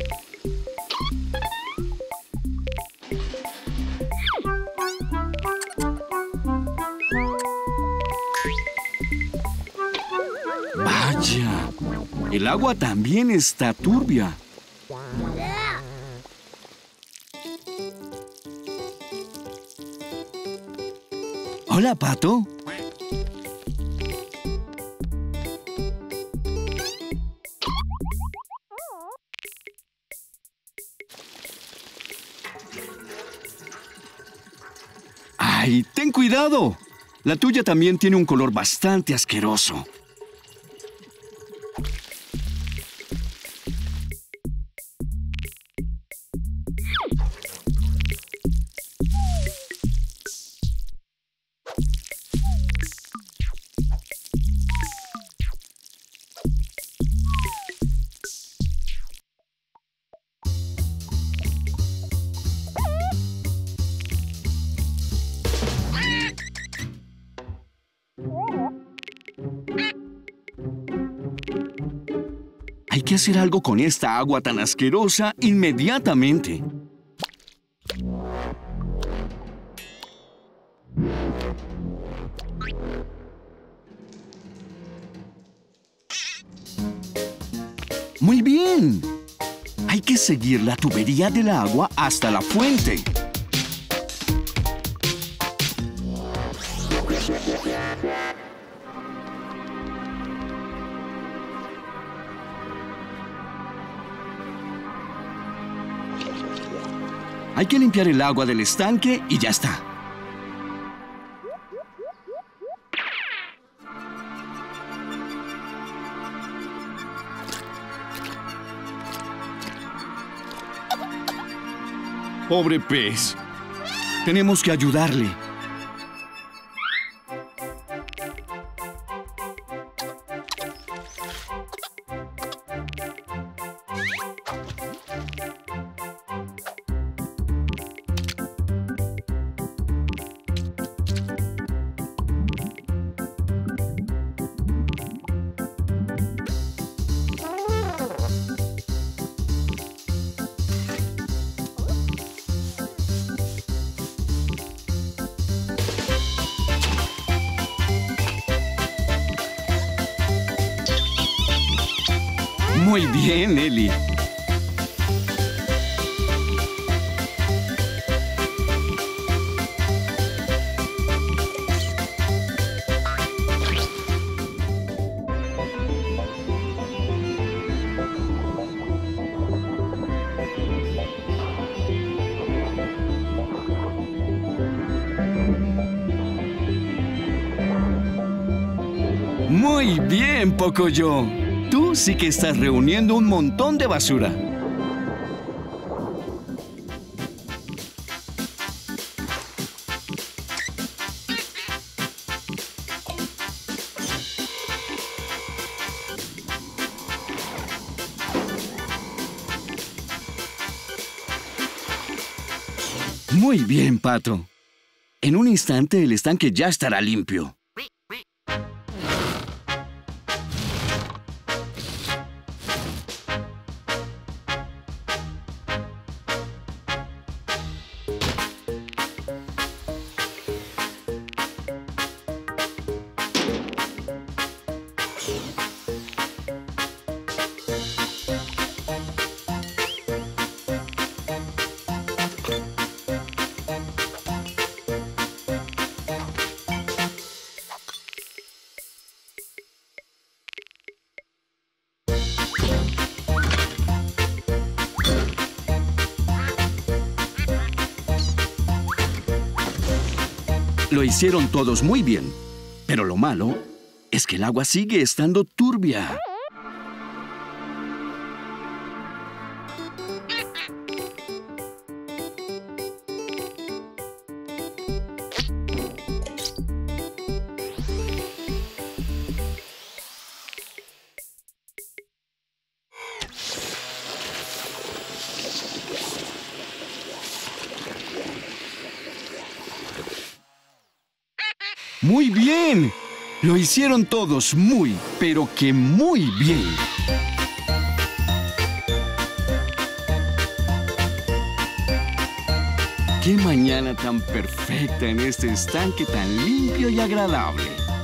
¡Vaya! El agua también está turbia. Hola, Pato. ¡Ay, ten cuidado! La tuya también tiene un color bastante asqueroso. Hay que hacer algo con esta agua tan asquerosa inmediatamente. ¡Muy bien! Hay que seguir la tubería del agua hasta la fuente. Hay que limpiar el agua del estanque y ya está. Pobre pez. Tenemos que ayudarle. Muy bien, Ellie. Muy bien, Pocoyo. Tú sí que estás reuniendo un montón de basura. Muy bien, Pato. En un instante el estanque ya estará limpio. Lo hicieron todos muy bien, pero lo malo es que el agua sigue estando turbia. ¡Muy bien! Lo hicieron todos muy, pero que muy bien. ¡Qué mañana tan perfecta en este estanque tan limpio y agradable!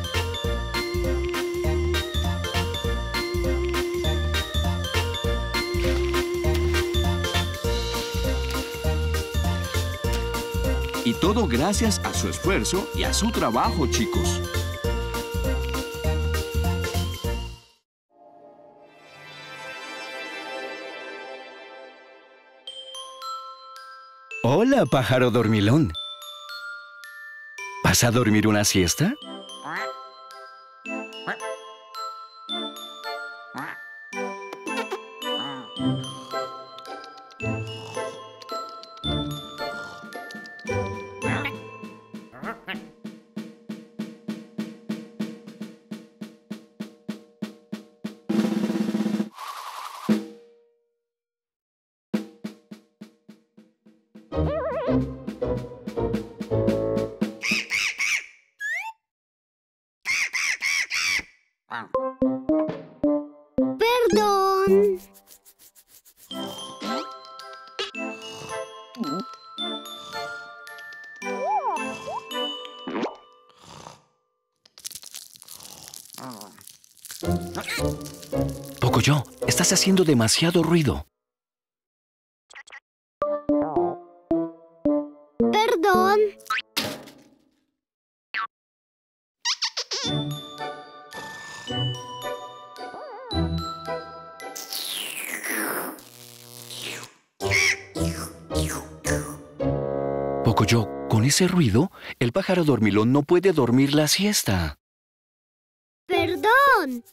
Y todo gracias a su esfuerzo y a su trabajo, chicos. Hola, pájaro dormilón. ¿Vas a dormir una siesta? Perdón. Pocoyo, estás haciendo demasiado ruido. Perdón. Pocoyo, con ese ruido, el pájaro dormilón no puede dormir la siesta. Perdón.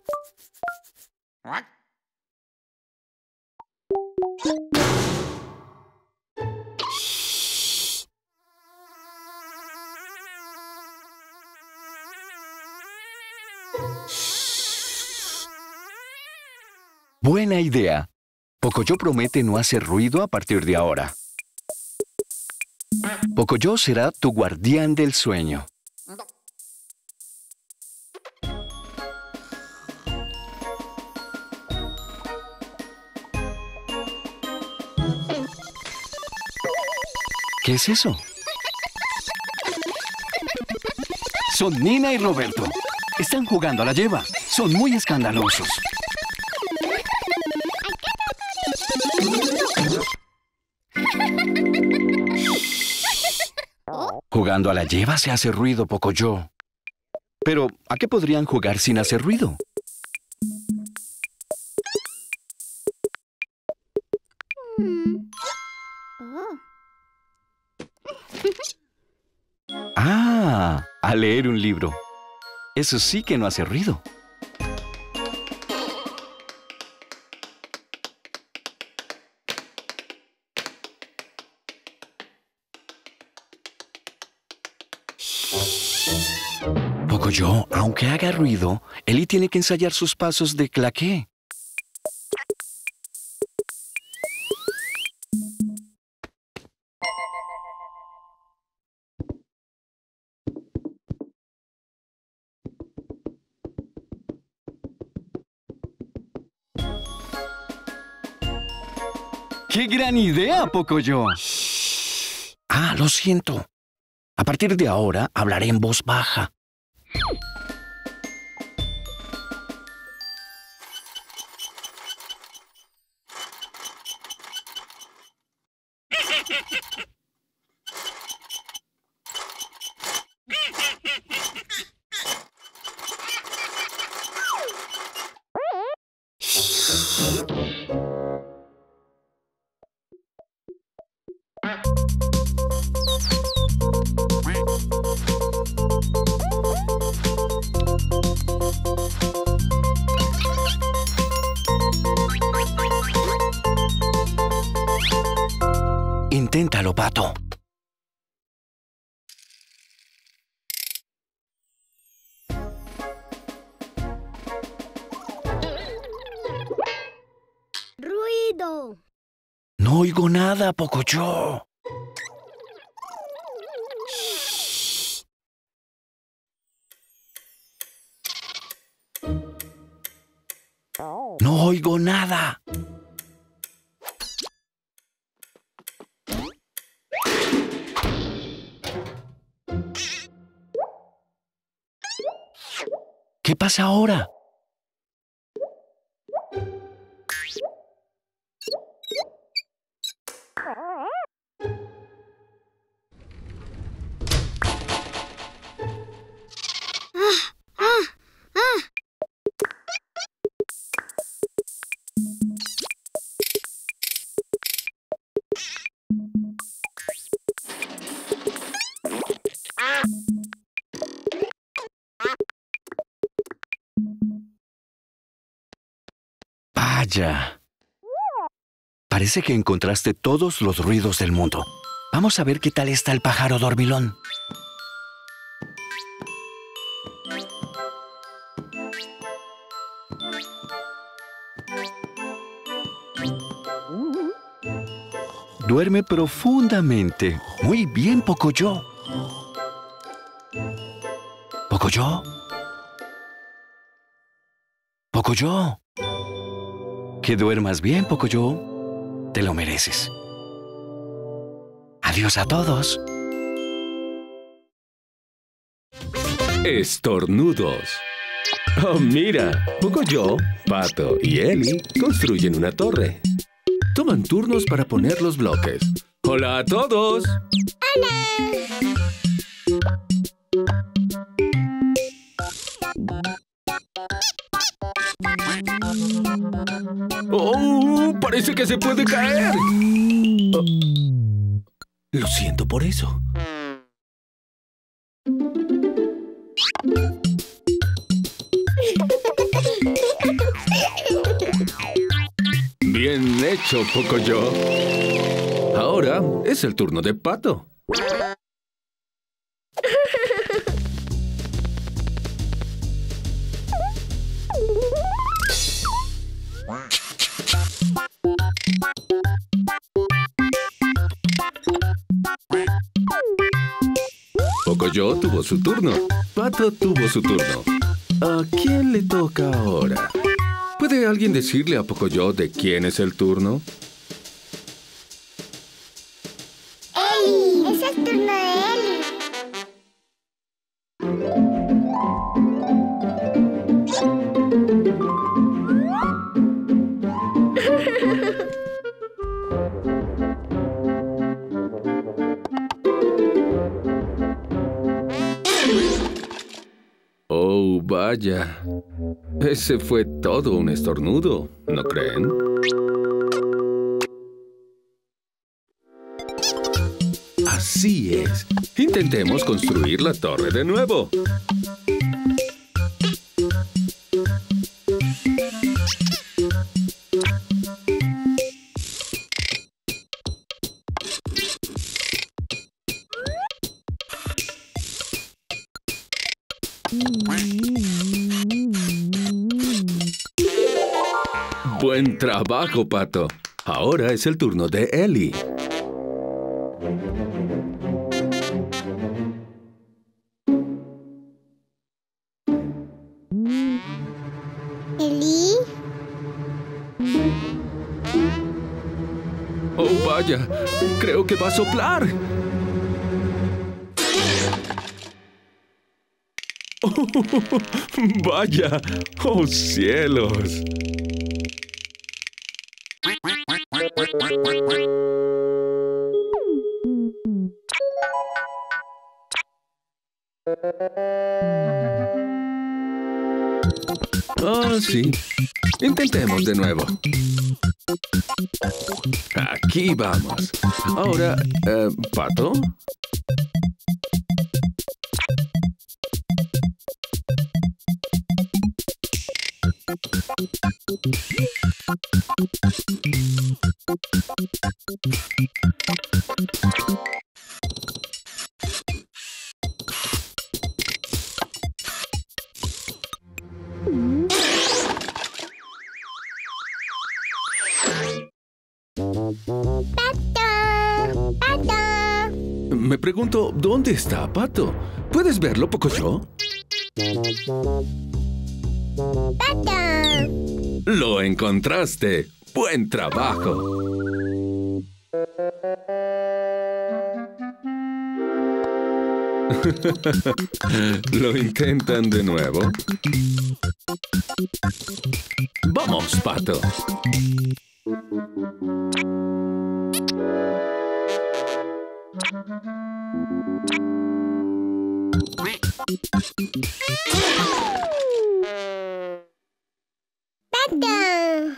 Buena idea. Pocoyo promete no hacer ruido a partir de ahora. Pocoyo será tu guardián del sueño. ¿Qué es eso? Son Nina y Roberto. Están jugando a la lleva. Son muy escandalosos. Jugando a la lleva se hace ruido, Pocoyo. Pero, ¿a qué podrían jugar sin hacer ruido? Ah, a leer un libro. Eso sí que no hace ruido. Pocoyo, aunque haga ruido, Eli tiene que ensayar sus pasos de claqué. ¡Qué gran idea, Pocoyo! Ah, lo siento. A partir de ahora hablaré en voz baja. Inténtalo, Pato. Ruido. No oigo nada, Pocoyo. No oigo nada. ¿Qué pasa ahora? Vaya. Parece que encontraste todos los ruidos del mundo. Vamos a ver qué tal está el pájaro dormilón. Duerme profundamente. Muy bien, Pocoyo. ¿Pocoyo? ¿Pocoyo? Que duermas bien, Pocoyo. Te lo mereces. Adiós a todos. Estornudos. Oh, mira, Pocoyo, Pato y Ellie construyen una torre. Toman turnos para poner los bloques. ¡Hola a todos! ¡Oh! ¡Parece que se puede caer! Oh, lo siento por eso. Bien hecho, Pocoyo. Ahora es el turno de Pato. Pocoyo tuvo su turno. Pato tuvo su turno. ¿A quién le toca ahora? ¿Puede alguien decirle a Pocoyo de quién es el turno? ¡Eli! ¡Es el turno de Eli! Oh, vaya. Ese fue todo un estornudo, ¿no creen? Así es. Intentemos construir la torre de nuevo. Buen trabajo, Pato. Ahora es el turno de Ellie. ¿Eli? Oh, vaya. Creo que va a soplar. Oh, vaya. Oh, cielos. Ah, sí. Intentemos de nuevo. Aquí vamos. Ahora, ¿Pato? Me pregunto, ¿dónde está Pato? ¿Puedes verlo, Pocoyo? ¡Pato! ¡Lo encontraste! ¡Buen trabajo! ¿Lo intentan de nuevo? ¡Vamos, Pato! ¡Pato!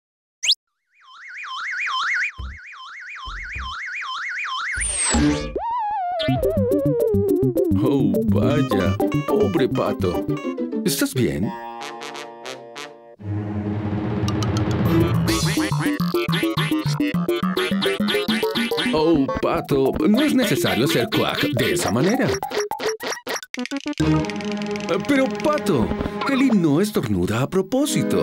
¡Oh, vaya! ¡Pobre Pato! ¿Estás bien? Oh, Pato, no es necesario hacer quack de esa manera. Pero, Pato, Ellie no estornuda a propósito.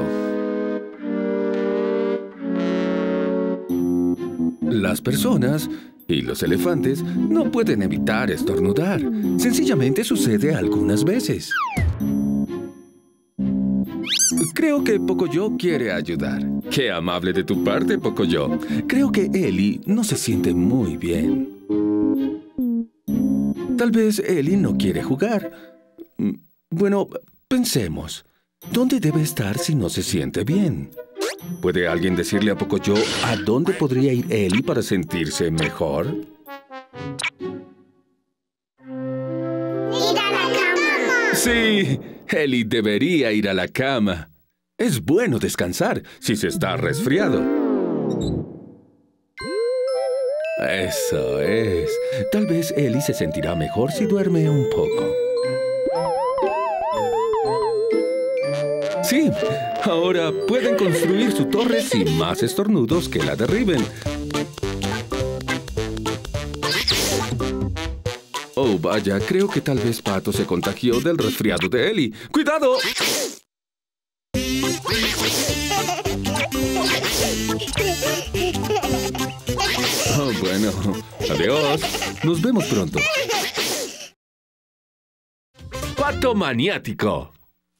Las personas y los elefantes no pueden evitar estornudar. Sencillamente sucede algunas veces. Creo que Pocoyo quiere ayudar. ¡Qué amable de tu parte, Pocoyo! Creo que Ellie no se siente muy bien. Tal vez Ellie no quiere jugar. Bueno, pensemos. ¿Dónde debe estar si no se siente bien? ¿Puede alguien decirle a Pocoyo a dónde podría ir Ellie para sentirse mejor? ¡Ir a la cama! Sí, Ellie debería ir a la cama. Es bueno descansar si se está resfriado. Eso es. Tal vez Ellie se sentirá mejor si duerme un poco. Sí, ahora pueden construir su torre sin más estornudos que la derriben. Oh, vaya, creo que tal vez Pato se contagió del resfriado de Ellie. ¡Cuidado! Oh, bueno. Adiós. Nos vemos pronto. Pato maniático.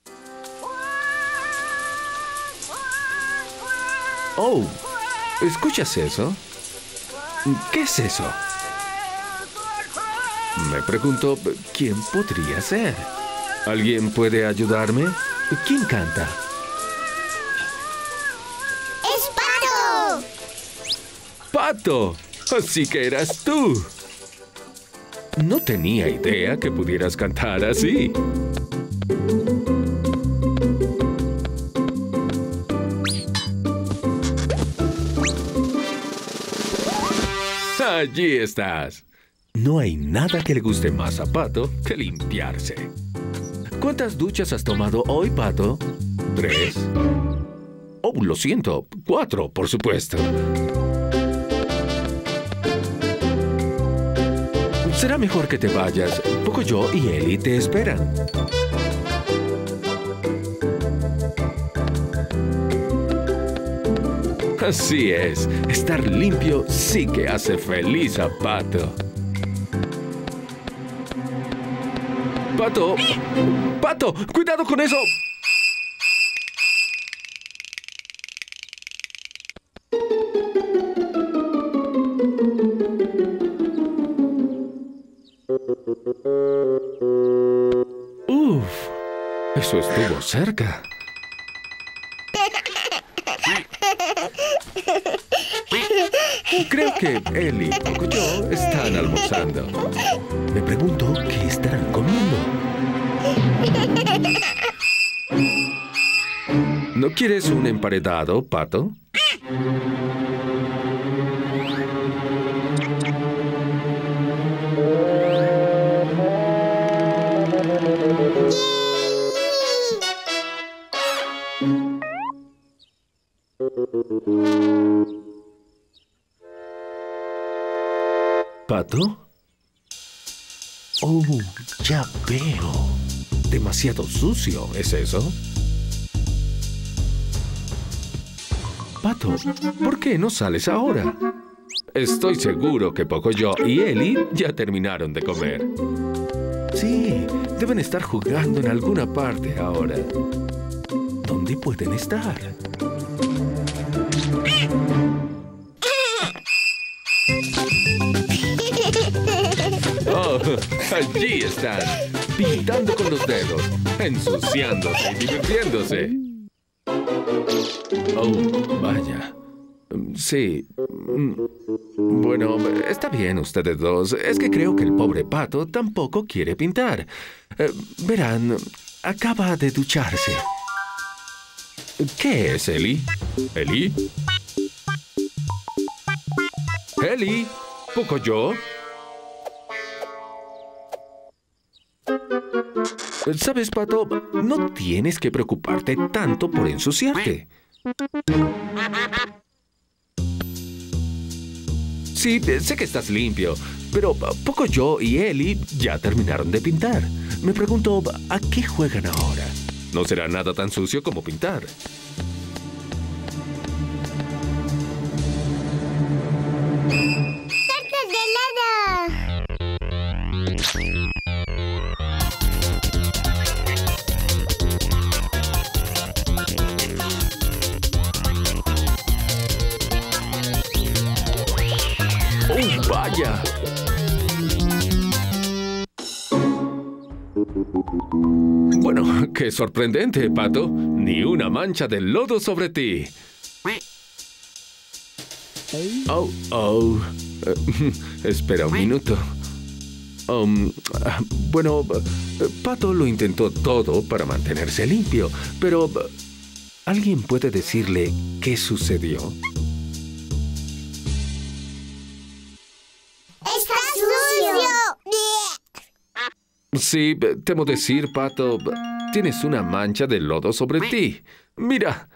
Oh, ¿escuchas eso? ¿Qué es eso? Me pregunto, ¿quién podría ser? ¿Alguien puede ayudarme? ¿Quién canta? ¡Es Pato! ¡Pato! Así que eras tú. No tenía idea que pudieras cantar así. Allí estás. No hay nada que le guste más a Pato que limpiarse. ¿Cuántas duchas has tomado hoy, Pato? 3. Oh, lo siento. 4, por supuesto. Será mejor que te vayas. Pocoyo y Ellie te esperan. Así es. Estar limpio sí que hace feliz a Pato. ¡Pato! ¡Pato! ¡Cuidado con eso! Uf, eso estuvo cerca. Creo que él y Pocoyo están almorzando. Me pregunto qué estarán comiendo. ¿No quieres un emparedado, Pato? ¿Pato? Oh, ya veo. Demasiado sucio, ¿es eso? Pato, ¿por qué no sales ahora? Estoy seguro que Pocoyo y Eli ya terminaron de comer. Sí, deben estar jugando en alguna parte ahora. ¿Dónde pueden estar? Oh, allí están, pintando con los dedos, ensuciándose y divirtiéndose. Oh, vaya. Sí. Bueno, está bien ustedes dos. Es que creo que el pobre Pato tampoco quiere pintar. Verán, acaba de ducharse. ¿Qué es, Eli? ¿Eli? ¿Eli? ¿Pocoyo? ¿Sabes, Pato? No tienes que preocuparte tanto por ensuciarte. Sí, sé que estás limpio, pero Pocoyo y Eli ya terminaron de pintar. Me pregunto, ¿a qué juegan ahora? No será nada tan sucio como pintar. ¡Tartas de helado! ¡Oh, vaya! Bueno, qué sorprendente, Pato. Ni una mancha de lodo sobre ti. Oh, oh. Espera un minuto. Bueno, Pato lo intentó todo para mantenerse limpio, pero ¿alguien puede decirle qué sucedió? ¡Está sucio! Sí, temo decir, Pato, tienes una mancha de lodo sobre ti. Mira.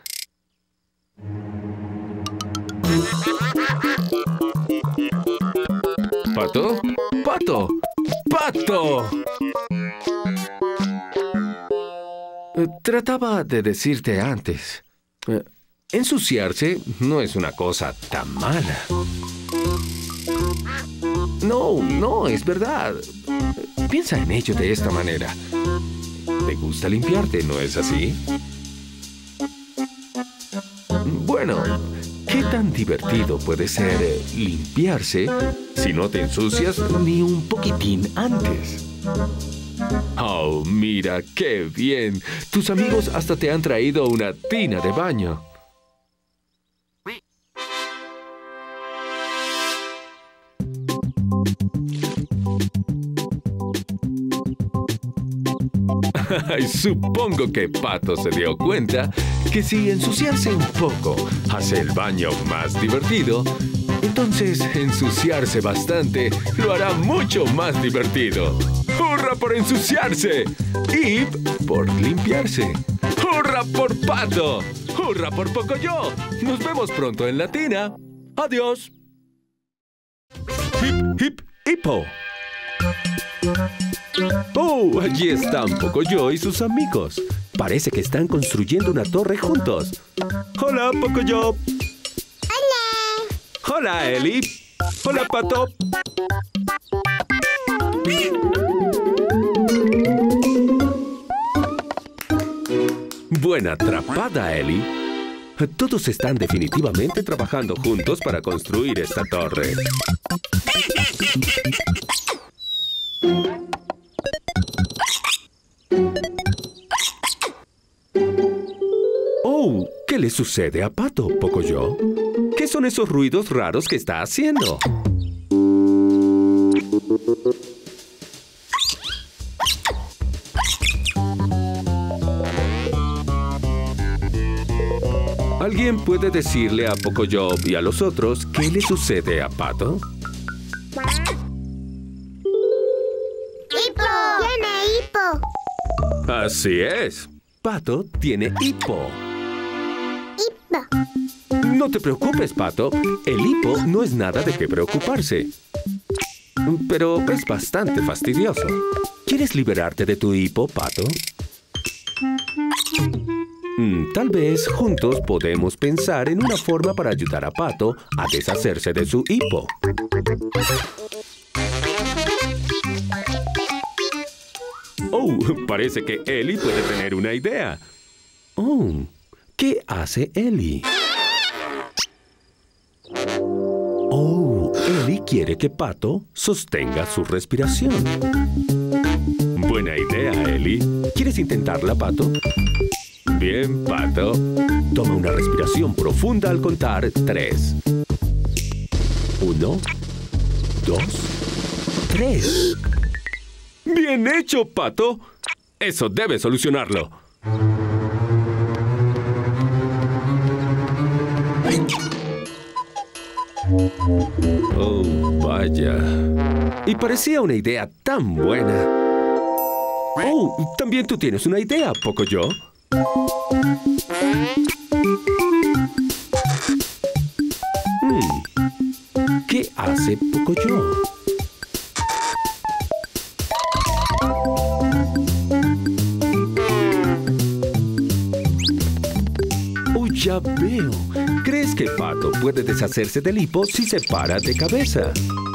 ¿Pato? ¡Pato! ¡Pato! Trataba de decirte antes. Ensuciarse no es una cosa tan mala. No, es verdad. Piensa en ello de esta manera. ¿Te gusta limpiarte, no es así? Bueno, ¿qué tan divertido puede ser limpiarse si no te ensucias ni un poquitín antes? Oh, mira, qué bien. Tus amigos hasta te han traído una tina de baño. Supongo que Pato se dio cuenta que si ensuciarse un poco hace el baño más divertido, entonces ensuciarse bastante lo hará mucho más divertido. ¡Hurra por ensuciarse! Y por limpiarse. ¡Hurra por Pato! ¡Hurra por Pocoyo! Nos vemos pronto en la tina. ¡Adiós! ¡Hip, hip, hipo! ¡Oh! Allí están Pocoyo y sus amigos. Parece que están construyendo una torre juntos. ¡Hola, Pocoyo! ¡Hola! ¡Hola, Eli! ¡Hola, Pato! Buena atrapada, Eli. Todos están definitivamente trabajando juntos para construir esta torre. sucede a Pato, Pocoyo? ¿Qué son esos ruidos raros que está haciendo? ¿Alguien puede decirle a Pocoyo y a los otros qué le sucede a Pato? ¡Hipo! ¡Tiene hipo! Así es. Pato tiene hipo. ¡Hipo! No te preocupes, Pato. El hipo no es nada de qué preocuparse. Pero es bastante fastidioso. ¿Quieres liberarte de tu hipo, Pato? Tal vez juntos podemos pensar en una forma para ayudar a Pato a deshacerse de su hipo. Oh, parece que Ellie puede tener una idea. Oh, ¿qué hace Ellie? Oh, Ellie quiere que Pato sostenga su respiración. Buena idea, Ellie. ¿Quieres intentarla, Pato? Bien, Pato. Toma una respiración profunda al contar 3. 1, 2, 3. ¡Bien hecho, Pato! Eso debe solucionarlo. Oh, vaya. Y parecía una idea tan buena. Oh, también tú tienes una idea, Pocoyo. ¿Qué hace Pocoyo? Oh, ya veo. ¿Crees que Pato puede deshacerse del hipo si se para de cabeza?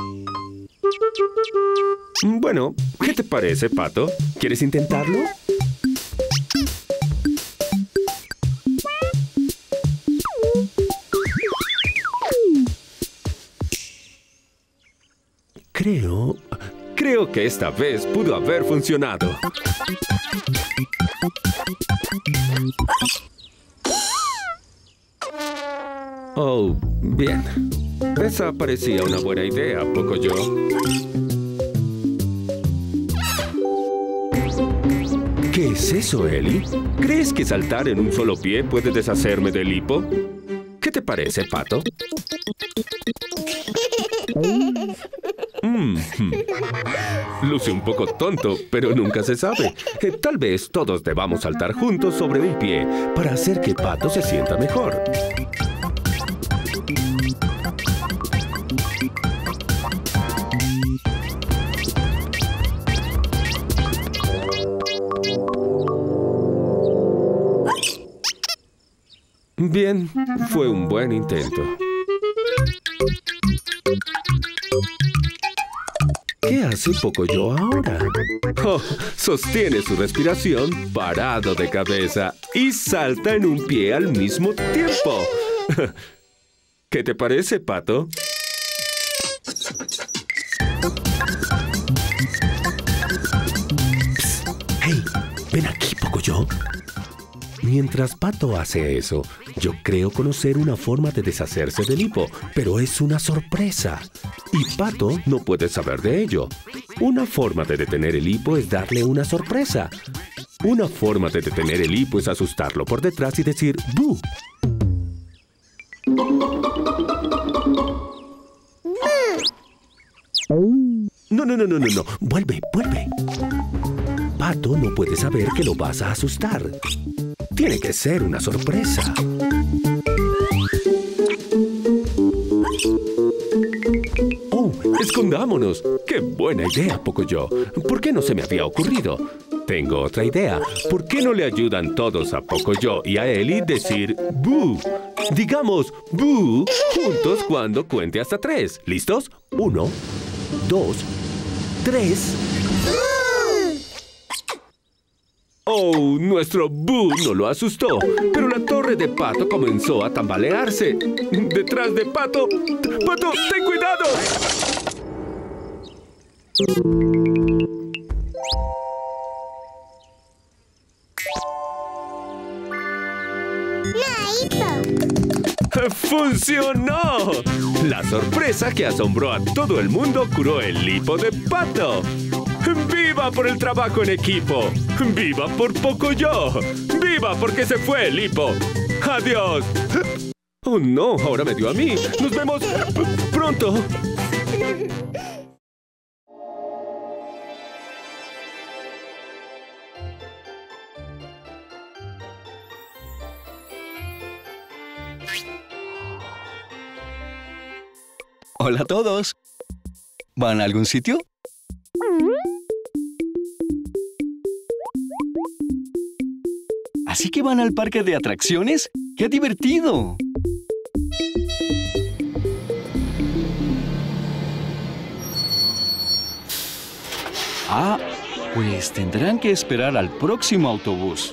Bueno, ¿qué te parece, Pato? ¿Quieres intentarlo? Creo que esta vez pudo haber funcionado. Oh, bien. Esa parecía una buena idea, Pocoyo. ¿Qué es eso, Ellie? ¿Crees que saltar en un solo pie puede deshacerme del hipo? ¿Qué te parece, Pato? Luce un poco tonto, pero nunca se sabe. Tal vez todos debamos saltar juntos sobre un pie para hacer que Pato se sienta mejor. Bien, fue un buen intento. ¿Qué hace Pocoyo ahora? Oh, sostiene su respiración parado de cabeza y salta en un pie al mismo tiempo. ¿Qué te parece, Pato? Psst. ¡Hey! Ven aquí, Pocoyo. Mientras Pato hace eso, yo creo conocer una forma de deshacerse del hipo, pero es una sorpresa. Y Pato no puede saber de ello. Una forma de detener el hipo es darle una sorpresa. Una forma de detener el hipo es asustarlo por detrás y decir ¡bu! No. Vuelve. Pato no puede saber que lo vas a asustar. Tiene que ser una sorpresa. ¡Oh! ¡Escondámonos! ¡Qué buena idea, Pocoyo! ¿Por qué no se me había ocurrido? Tengo otra idea. ¿Por qué no le ayudan todos a Pocoyo y a Ellie decir ¡bu! Digamos ¡bu! Juntos cuando cuente hasta 3. ¿Listos? 1, 2, 3... Oh, nuestro Bu no lo asustó, pero la torre de Pato comenzó a tambalearse. Detrás de Pato... ¡Pato, ten cuidado! hipo. ¡Funcionó! La sorpresa que asombró a todo el mundo curó el hipo de Pato. ¡Viva por el trabajo en equipo! ¡Viva por Pocoyo! ¡Viva porque se fue el hipo! ¡Adiós! ¡Oh, no! Ahora me dio a mí. ¡Nos vemos pronto! Hola a todos. ¿Van a algún sitio? ¿Así que van al parque de atracciones? ¡Qué divertido! Ah, pues tendrán que esperar al próximo autobús.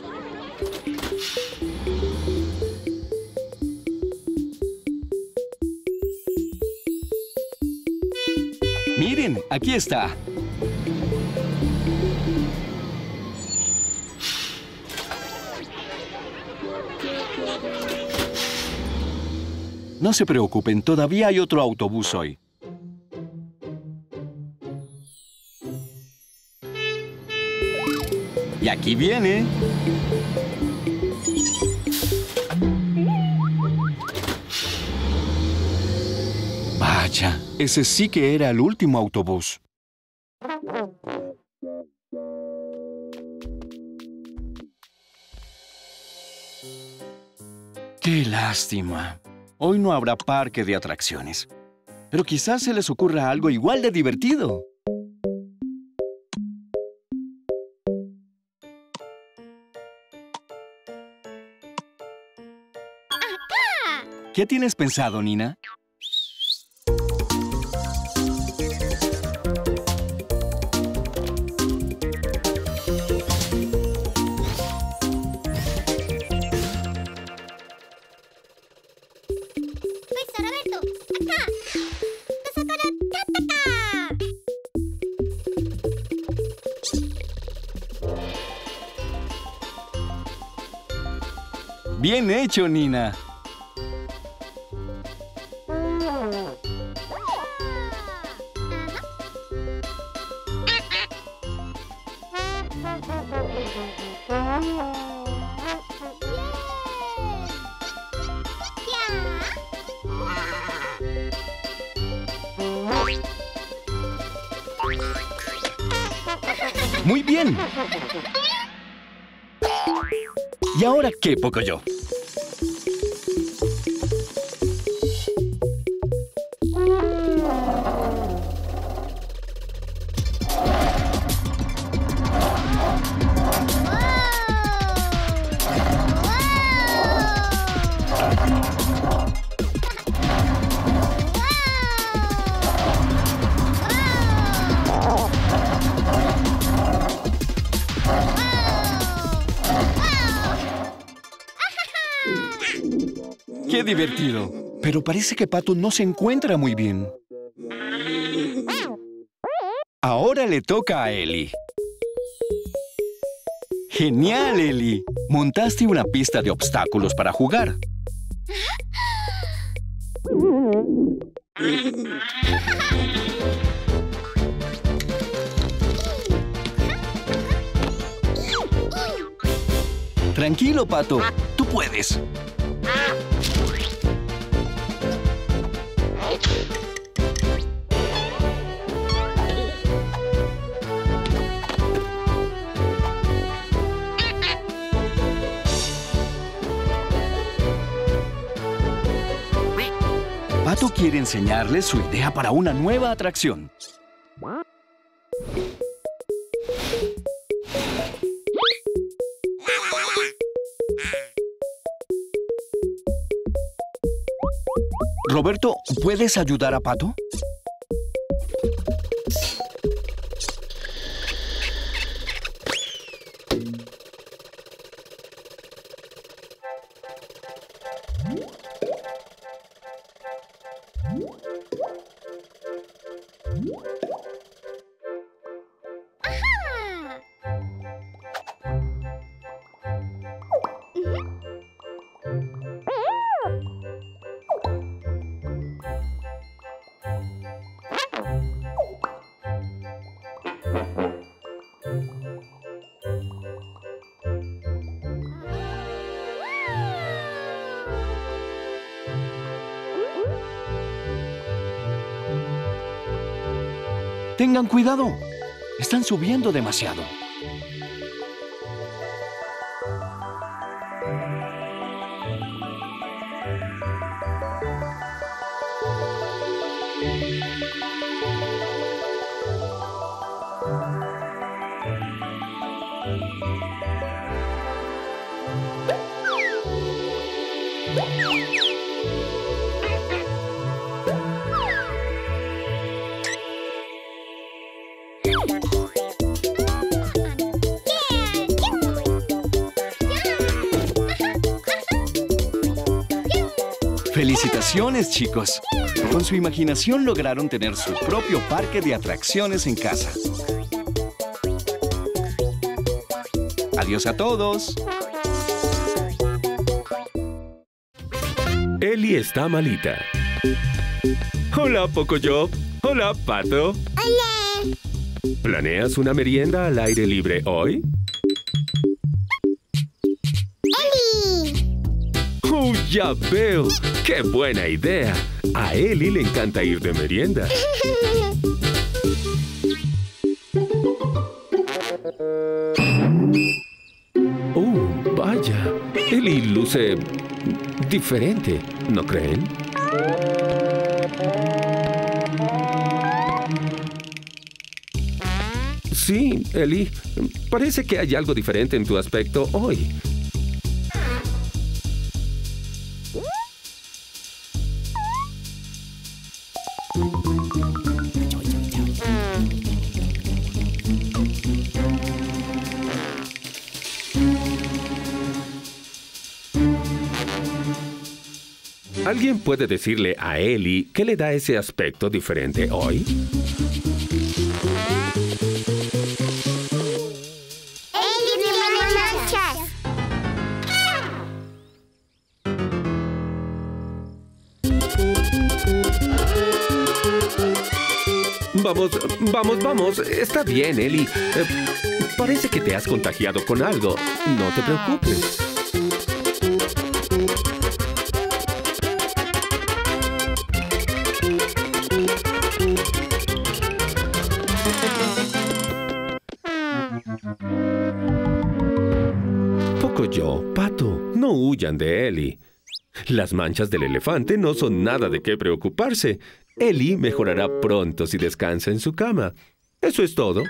Miren, aquí está. No se preocupen, todavía hay otro autobús hoy. Y aquí viene. Vaya, ese sí que era el último autobús. ¡Qué lástima! Hoy no habrá parque de atracciones. Pero quizás se les ocurra algo igual de divertido. ¿Qué tienes pensado, Nina? ¡Bien hecho, Nina! ¡Muy bien! ¿Y ahora qué, Pocoyo? ¡Qué divertido! Pero parece que Pato no se encuentra muy bien. Ahora le toca a Ellie. ¡Genial, Ellie! Montaste una pista de obstáculos para jugar. Tranquilo, Pato. Tú puedes. Pato quiere enseñarles su idea para una nueva atracción. Roberto, ¿puedes ayudar a Pato? Tengan cuidado. Están subiendo demasiado. ¡Felicitaciones, chicos! Con su imaginación lograron tener su propio parque de atracciones en casa. ¡Adiós a todos! Ellie está malita. Hola, Pocoyo. Hola, Pato. ¡Hola! ¿Planeas una merienda al aire libre hoy? ¡Eli! ¡Oh, ya veo! ¡Qué buena idea! A Ellie le encanta ir de merienda. ¡Oh, vaya! Ellie luce diferente, ¿no creen? Sí, Ellie. Parece que hay algo diferente en tu aspecto hoy. ¿Alguien puede decirle a Ellie qué le da ese aspecto diferente hoy? ¡Eli tiene manchas! Vamos. Está bien, Ellie. Parece que te has contagiado con algo. No te preocupes. Pocoyo, Pato, no huyan de Ellie. Las manchas del elefante no son nada de qué preocuparse. Ellie mejorará pronto si descansa en su cama. Eso es todo.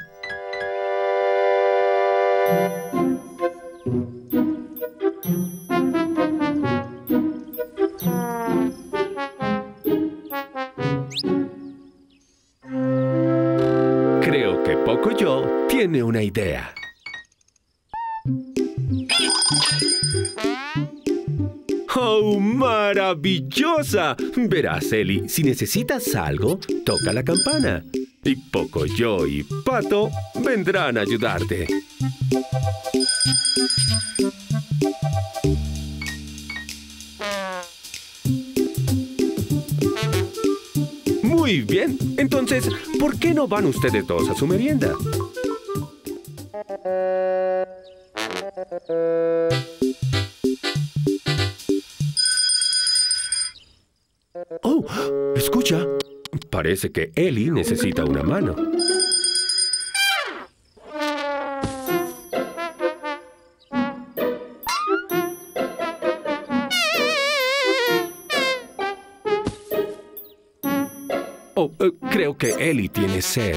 Creo que Pocoyo tiene una idea. ¡Oh, maravillosa! Verás, Ellie, si necesitas algo, toca la campana. Y Pocoyo y Pato vendrán a ayudarte. Muy bien. Entonces, ¿por qué no van ustedes dos a su merienda? ¡Oh! Escucha. Parece que Ellie necesita una mano. Oh, creo que Ellie tiene sed.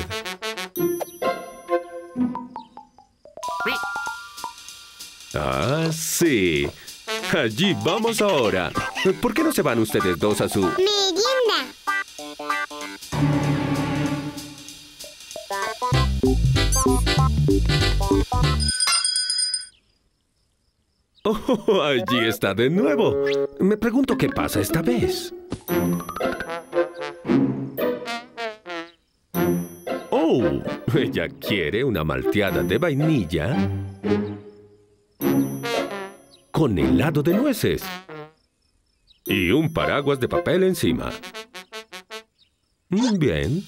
Ah, sí. Allí vamos ahora. ¿Por qué no se van ustedes dos a su... ¡Merienda! Oh, allí está de nuevo. Me pregunto qué pasa esta vez. Oh, ella quiere una malteada de vainilla con helado de nueces y un paraguas de papel encima. Bien.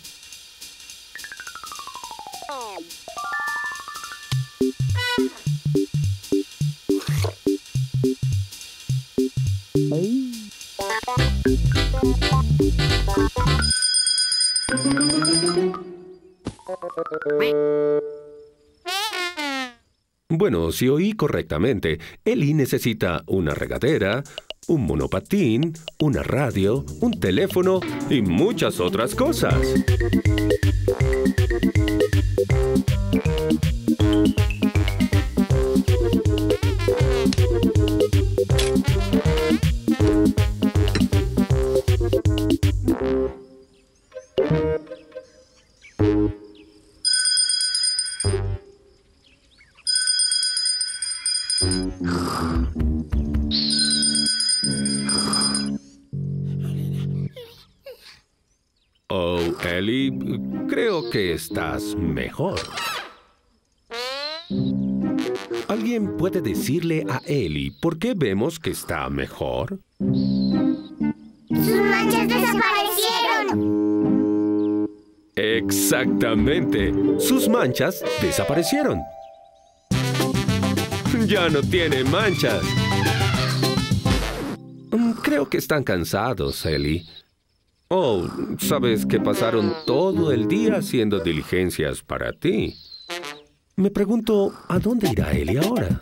Bueno, si oí correctamente, Ellie necesita una regadera, un monopatín, una radio, un teléfono y muchas otras cosas. Oh, Ellie, creo que estás mejor. ¿Alguien puede decirle a Ellie por qué vemos que está mejor? ¡Sus manchas desaparecieron! Exactamente. Sus manchas desaparecieron. Ya no tiene manchas. Creo que están cansados, Ellie. Oh, sabes que pasaron todo el día haciendo diligencias para ti. Me pregunto, ¿a dónde irá Ellie ahora?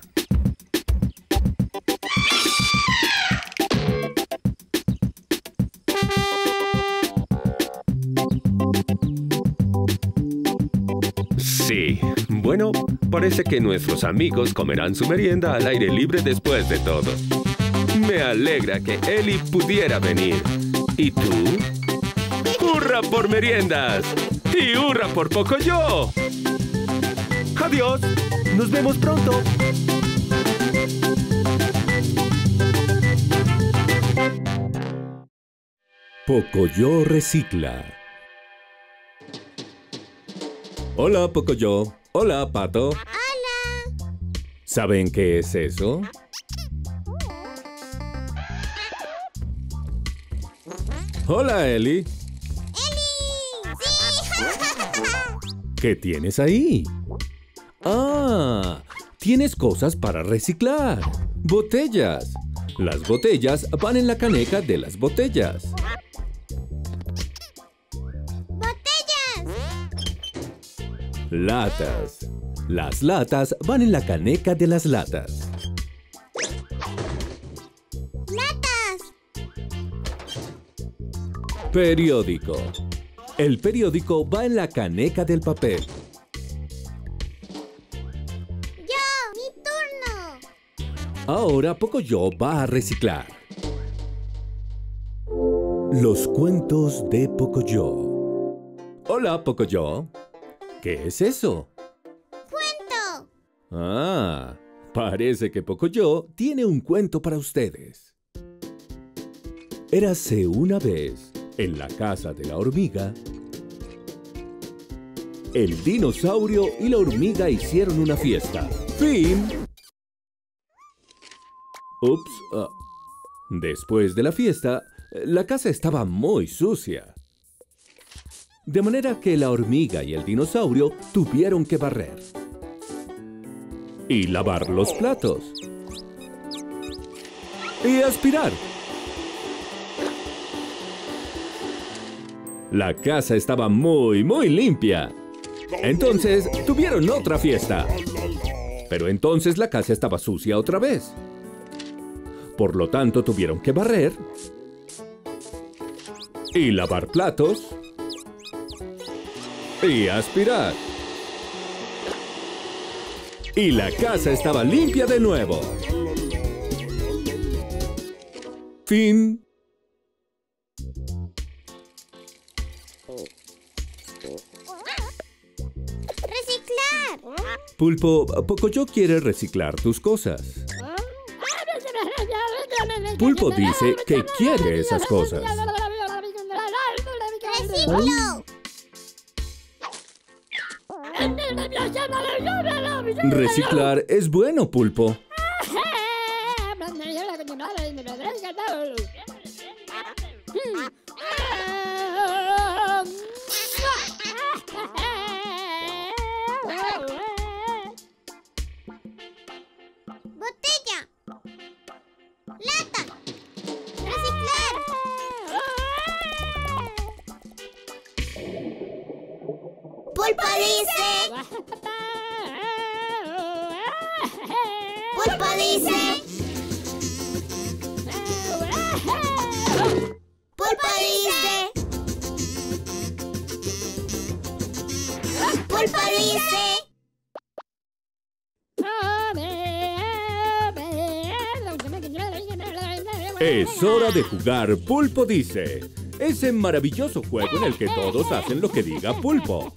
Sí, bueno, parece que nuestros amigos comerán su merienda al aire libre después de todo. Me alegra que Ellie pudiera venir. ¿Y tú? ¡Hurra por meriendas! ¡Y hurra por Pocoyo! ¡Adiós! ¡Nos vemos pronto! Pocoyo recicla. Hola, Pocoyo. Hola, Pato. ¡Hola! ¿Saben qué es eso? Hola, Ellie. ¿Qué tienes ahí? ¡Ah! Tienes cosas para reciclar. Botellas. Las botellas van en la caneca de las botellas. ¡Botellas! Latas. Las latas van en la caneca de las latas. ¡Latas! Periódico. El periódico va en la caneca del papel. ¡Yo! ¡Mi turno! Ahora Pocoyo va a reciclar. Los cuentos de Pocoyo. Hola, Pocoyo. ¿Qué es eso? ¡Cuento! Ah, parece que Pocoyo tiene un cuento para ustedes. Érase una vez, en la casa de la hormiga, el dinosaurio y la hormiga hicieron una fiesta. Fin. Ups. Después de la fiesta, la casa estaba muy sucia. De manera que la hormiga y el dinosaurio tuvieron que barrer. Y lavar los platos. Y aspirar. La casa estaba muy limpia. Entonces, tuvieron otra fiesta. Pero entonces la casa estaba sucia otra vez. Por lo tanto, tuvieron que barrer. Y lavar platos. Y aspirar. Y la casa estaba limpia de nuevo. Fin. ¡Reciclar! Pulpo, Pocoyo quiere reciclar tus cosas. Pulpo dice que quiere esas cosas. ¡Reciclo! Reciclar es bueno, Pulpo. Botella. Lata. Reciclar. Pulpo dice... dice. Pulpo dice. Pulpo dice. Es hora de jugar Pulpo dice. Ese maravilloso juego en el que todos hacen lo que diga Pulpo.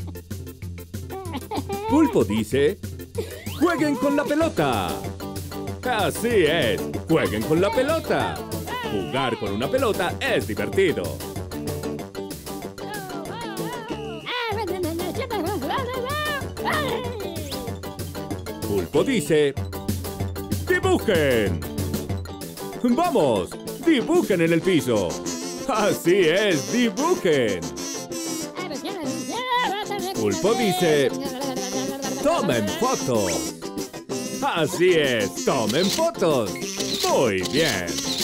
Pulpo dice, ¡jueguen con la pelota! Así es, jueguen con la pelota. Jugar con una pelota es divertido. Pulpo dice, ¡dibujen! ¡Vamos! ¡Dibujen en el piso! ¡Así es! ¡Dibujen! Pulpo dice, ¡tomen fotos! ¡Así es! ¡Tomen fotos! ¡Muy bien!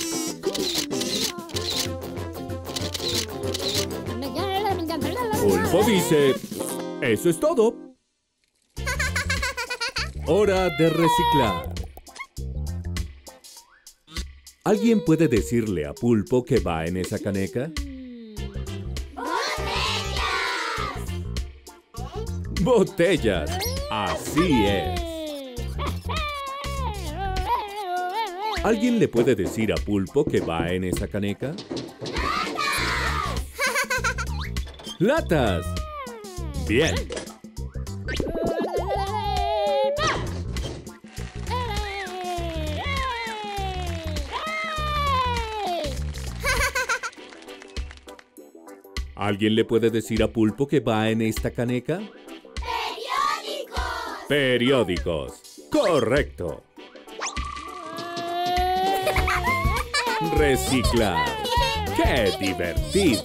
Pulpo dice, ¡eso es todo! Hora de reciclar. ¿Alguien puede decirle a Pulpo qué va en esa caneca? ¡Botellas! ¡Así es! ¿Alguien le puede decir a Pulpo qué va en esa caneca? ¡Latas! ¡Bien! ¿Alguien le puede decir a Pulpo qué va en esta caneca? ¡Periódicos! ¡Periódicos! ¡Correcto! Reciclar. ¡Qué divertido!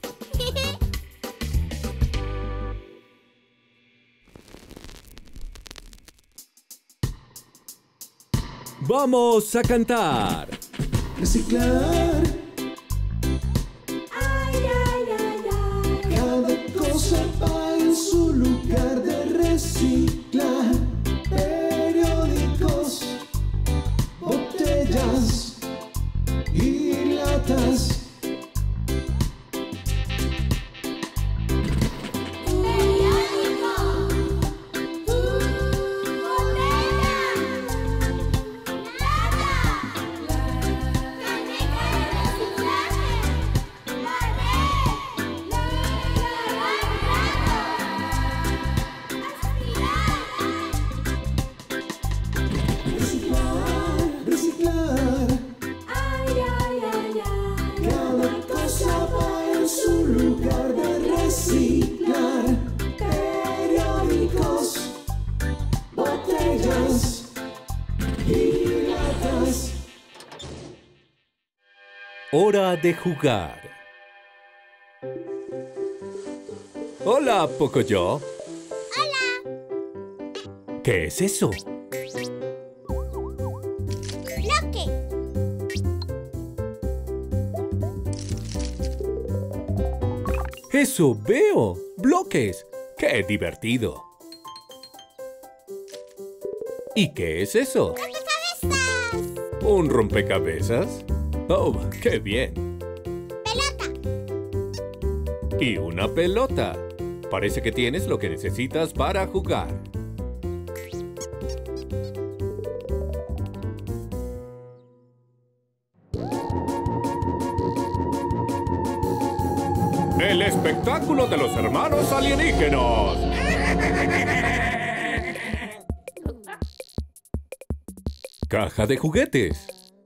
¡Vamos a cantar! Reciclar. Cada cosa va en su lugar de reciclar. Periódicos, botellas y latas. Hora de jugar. Hola, Pocoyo. Hola. ¿Qué es eso? Bloque. ¡Eso veo! ¡Bloques! ¡Qué divertido! ¿Y qué es eso? ¡Rompecabezas! ¿Un rompecabezas? ¡Oh, qué bien! ¡Pelota! Y una pelota. Parece que tienes lo que necesitas para jugar. ¡El espectáculo de los hermanos alienígenas! Caja de juguetes.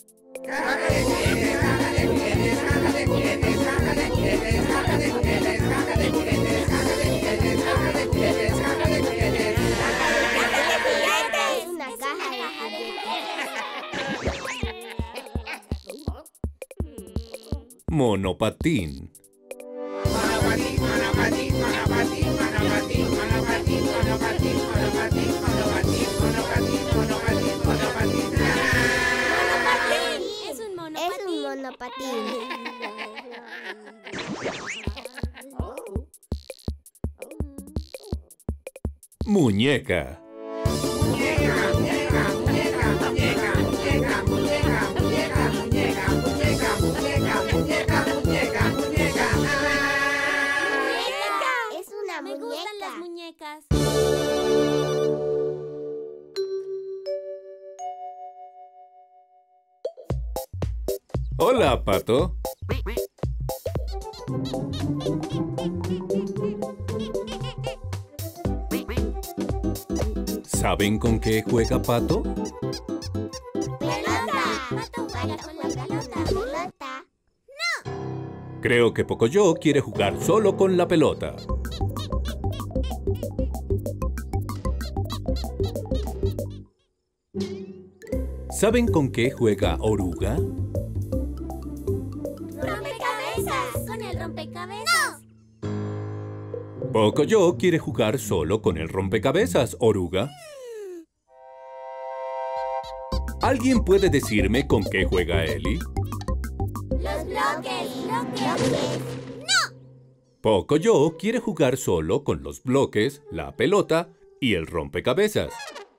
Una caja de Monopatín. Es un monopatín. Muñeca. Hola, Pato. ¿Saben con qué juega Pato? ¡Pelota! Pato juega con la pelota. ¡Pelota! Creo que Pocoyo quiere jugar solo con la pelota. ¿Saben con qué juega Oruga? ¡Rompecabezas! ¡Con el rompecabezas! Pocoyo quiere jugar solo con el rompecabezas, Oruga. ¿Alguien puede decirme con qué juega Eli? ¡Los bloques! ¡Bloques! Pocoyo quiere jugar solo con los bloques, la pelota y el rompecabezas.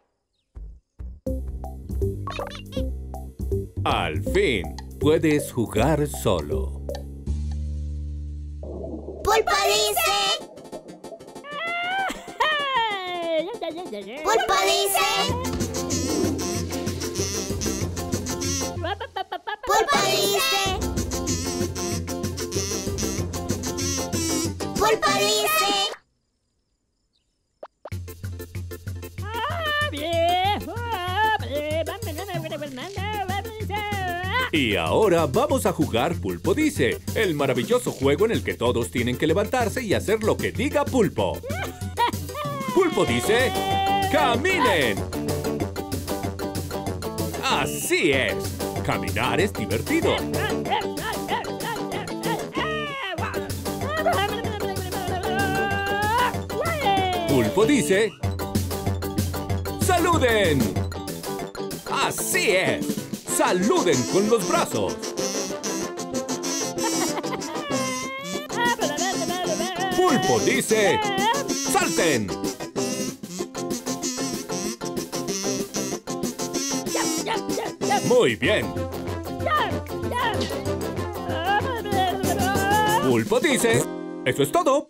Al fin, puedes jugar solo. ¡Pulpo dice! ¡Pulpo dice! ¡Pulpo dice! ¡Pulpo dice! Y ahora vamos a jugar Pulpo Dice, el maravilloso juego en el que todos tienen que levantarse y hacer lo que diga Pulpo. Pulpo dice, ¡caminen! Así es, caminar es divertido. Pulpo dice, ¡saluden! Así es, saluden con los brazos. Pulpo dice, ¡salten! Muy bien. Pulpo dice, ¡eso es todo!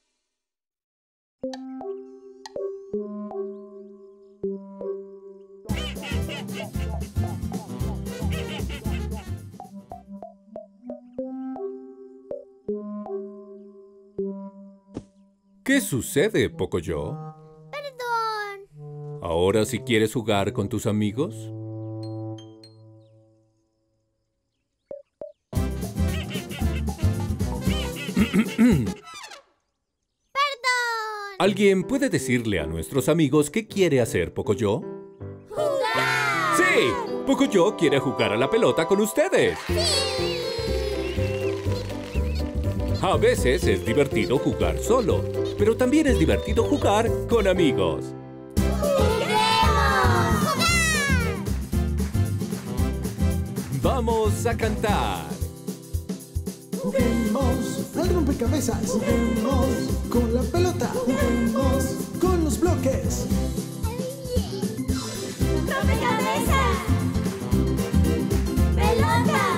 ¿Qué sucede, Pocoyo? Perdón. ¿Ahora sí quieres jugar con tus amigos? Perdón. ¿Alguien puede decirle a nuestros amigos qué quiere hacer Pocoyo? ¡Jugar! ¡Sí! Pocoyo quiere jugar a la pelota con ustedes. A veces es divertido jugar solo, pero también es divertido jugar con amigos. ¡Queremos jugar! ¡Vamos a cantar! Juguemos al rompecabezas. Juguemos con la pelota. Juguemos con los bloques. ¡Rompecabezas! ¡Pelota!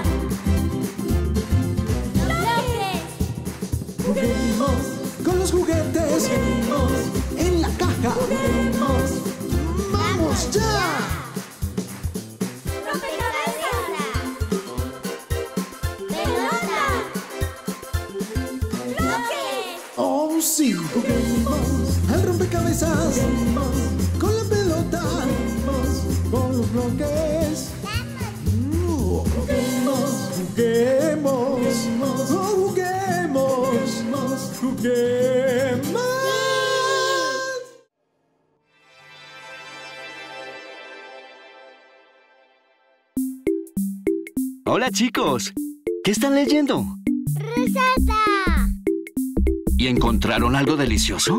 ¡Bloques! Juguemos con los juguetes. Juguemos en la caja. Juguemos. ¡Vamos ya! ¡Rompecabezas! ¡Pelota! ¡Bloques! Oh, sí. Juguemos al rompecabezas. Juguemos con la pelota. Juguemos con los bloques. Juguemos. Juguemos. Oh, juguemos. Juguemos. Hola, chicos. ¿Qué están leyendo? ¡Receta! ¿Y encontraron algo delicioso?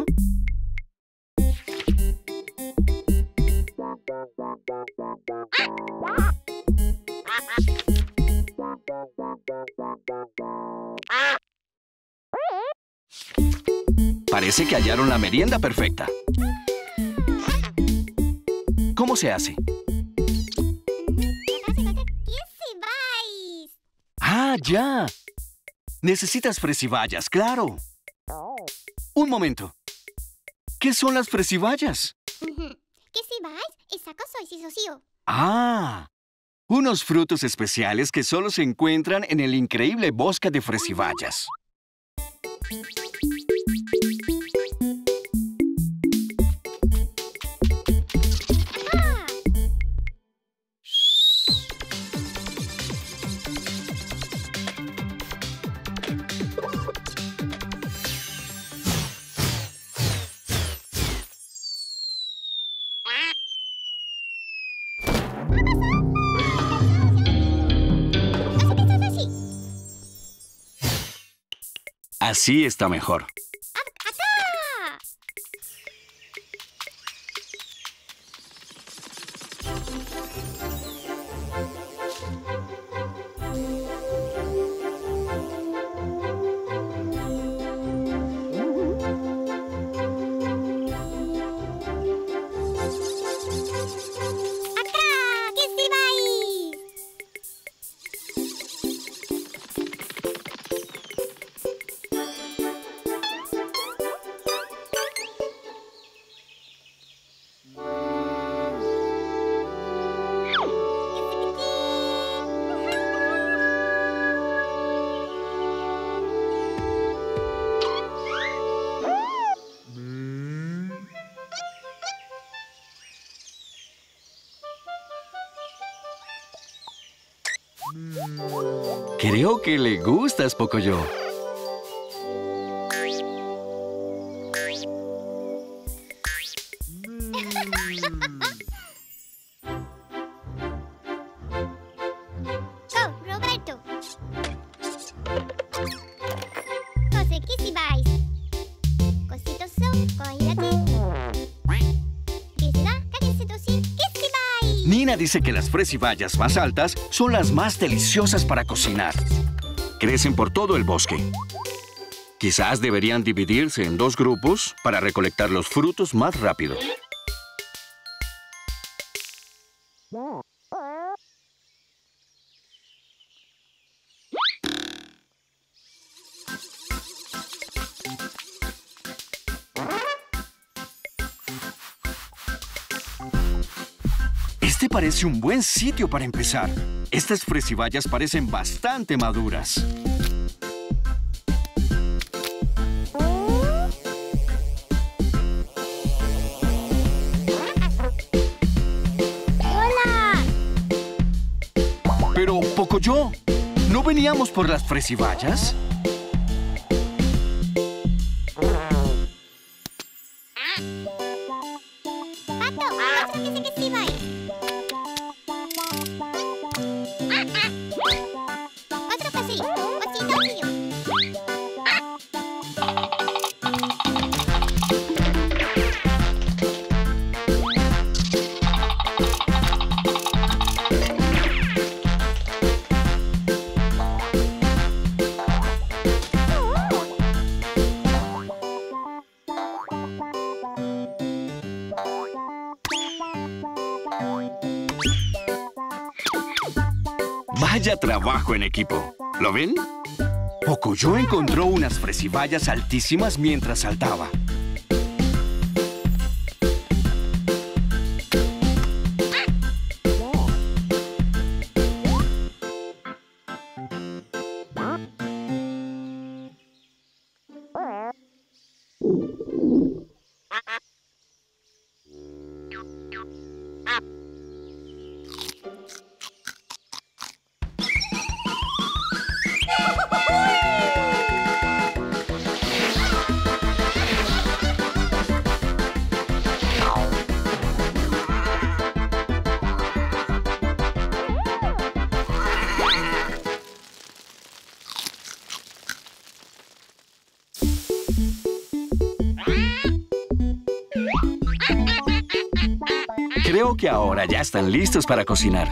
Parece que hallaron la merienda perfecta. ¿Cómo se hace? ¡Ah, ya! Necesitas fresivallas, claro. Un momento. ¿Qué son las fresivallas? ¿Qué si vais? ¿Esa cosa es eso? ¡Ah! Unos frutos especiales que solo se encuentran en el increíble bosque de fresibayas. Así está mejor. Creo que le gustas, Pocoyo. Go, Roberto. Cose kissy vais. Cositos son, cohírate. Kissy da, cariñito sí, kissy vais. Nina dice que las fresibayas más altas son las más deliciosas para cocinar. Crecen por todo el bosque. Quizás deberían dividirse en 2 grupos para recolectar los frutos más rápido. Este parece un buen sitio para empezar. Estas fresibayas parecen bastante maduras. ¡Hola! Pero, Pocoyo, ¿no veníamos por las fresibayas? Pato, otro kissy vais. Otro cosí, cosito mío. Vaya trabajo en equipo. ¿Lo ven? Pocoyo encontró unas fresibayas altísimas mientras saltaba. Creo que ahora ya están listos para cocinar.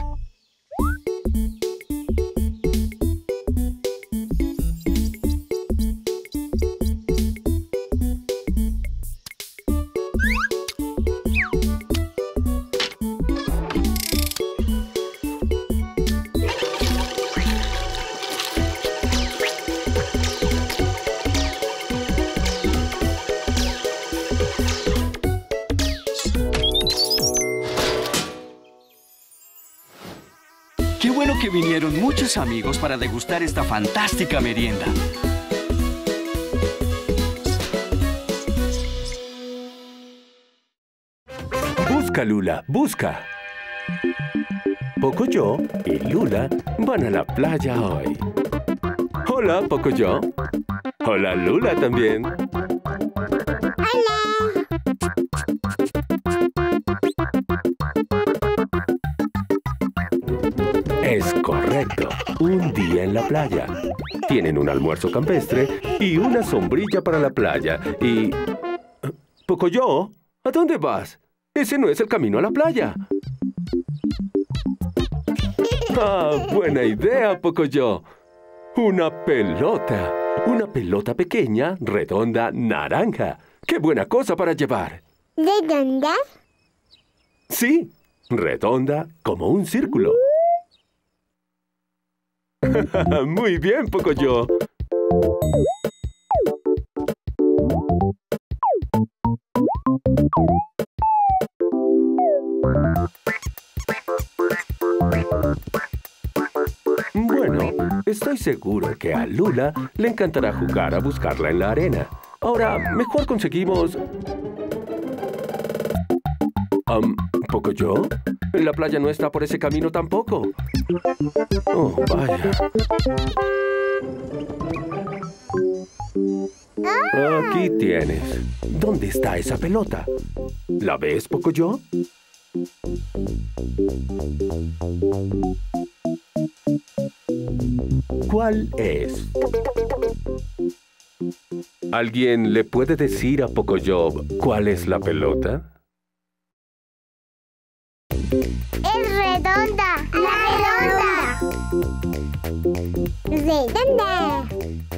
Qué bueno que vinieron muchos amigos para degustar esta fantástica merienda. Busca, Lula, busca. Pocoyo y Lula van a la playa hoy. Hola, Pocoyo. Hola, Lula también. Es correcto, un día en la playa. Tienen un almuerzo campestre y una sombrilla para la playa. Y... Pocoyo, ¿a dónde vas? Ese no es el camino a la playa. ¡Ah, buena idea, Pocoyo! Una pelota pequeña, redonda, naranja. ¡Qué buena cosa para llevar! ¿Redonda? Sí, redonda como un círculo. Muy bien, Pocoyo. Bueno, estoy seguro que a Lula le encantará jugar a buscarla en la arena. Ahora, mejor conseguimos... ¿Pocoyo? La playa no está por ese camino tampoco. Oh, vaya. Aquí tienes. ¿Dónde está esa pelota? ¿La ves, Pocoyo? ¿Cuál es? ¿Alguien le puede decir a Pocoyo cuál es la pelota? Es redonda. La redonda.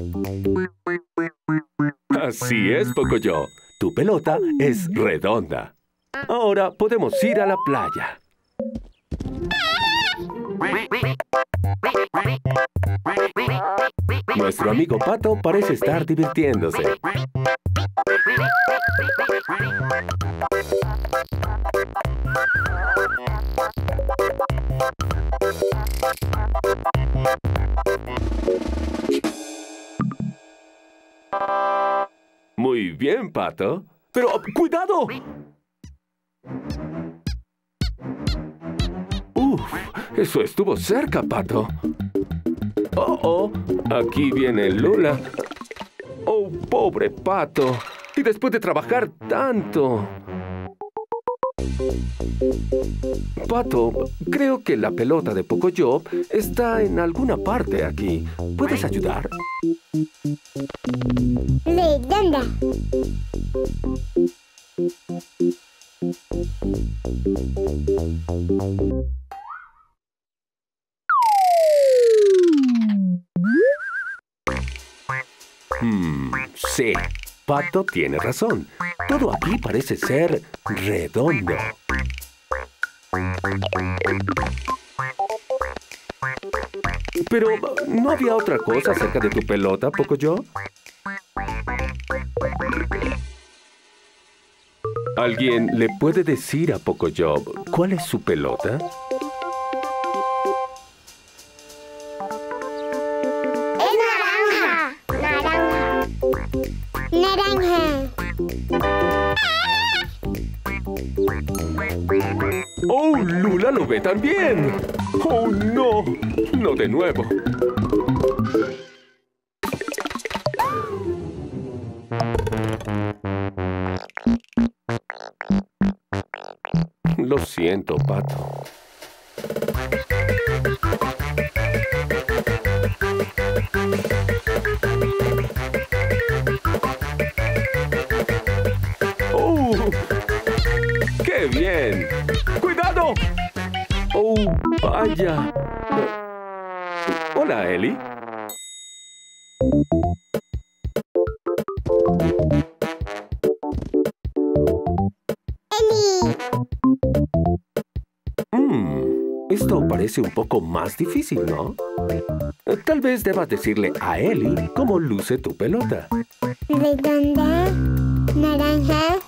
Así es, Pocoyo. Tu pelota es redonda. Ahora podemos ir a la playa. Nuestro amigo Pato parece estar divirtiéndose. Muy bien, Pato. ¡Pero ¡cuidado! ¡Uf! Eso estuvo cerca, Pato. ¡Oh! Aquí viene Lula. ¡Oh, pobre Pato! Y después de trabajar tanto... Pato, creo que la pelota de Pocoyo está en alguna parte aquí. ¿Puedes ayudar? Redonda. Sí, Pato tiene razón. Todo aquí parece ser redondo. Pero, ¿no había otra cosa cerca de tu pelota, Pocoyo? ¿Alguien le puede decir a Pocoyo cuál es su pelota? Es naranja. Naranja. ¡Oh, Lula lo ve también! ¡Oh, no! No de nuevo. Lo siento, Pato. ¡Oh! ¡Qué bien! ¡Cuidado! ¡Oh, vaya! Hola, Ellie. Esto parece un poco más difícil, ¿no? Tal vez debas decirle a Ellie cómo luce tu pelota. Redonda. Naranja.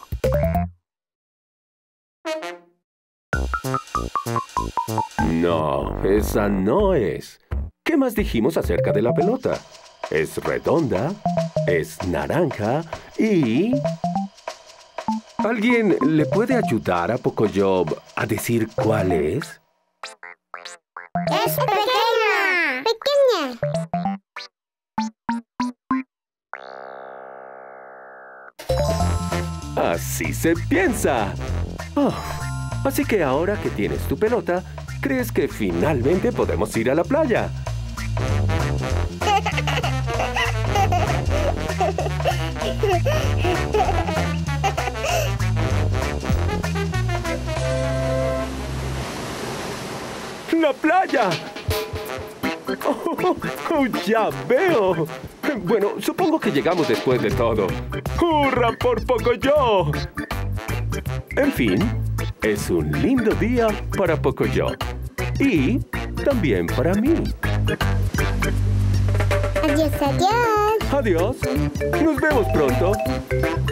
No, esa no es. ¿Qué más dijimos acerca de la pelota? Es redonda, es naranja y... ¿Alguien le puede ayudar a Pocoyo a decir cuál es? ¡Es pequeña! ¡Pequeña! Así se piensa. Oh, así que ahora que tienes tu pelota, ¿crees que finalmente podemos ir a la playa? ¡La playa! Oh, ya veo. Bueno, supongo que llegamos después de todo. ¡Hurra por Pocoyo! En fin, es un lindo día para Pocoyo. Y también para mí. Adiós, adiós. Adiós. Nos vemos pronto.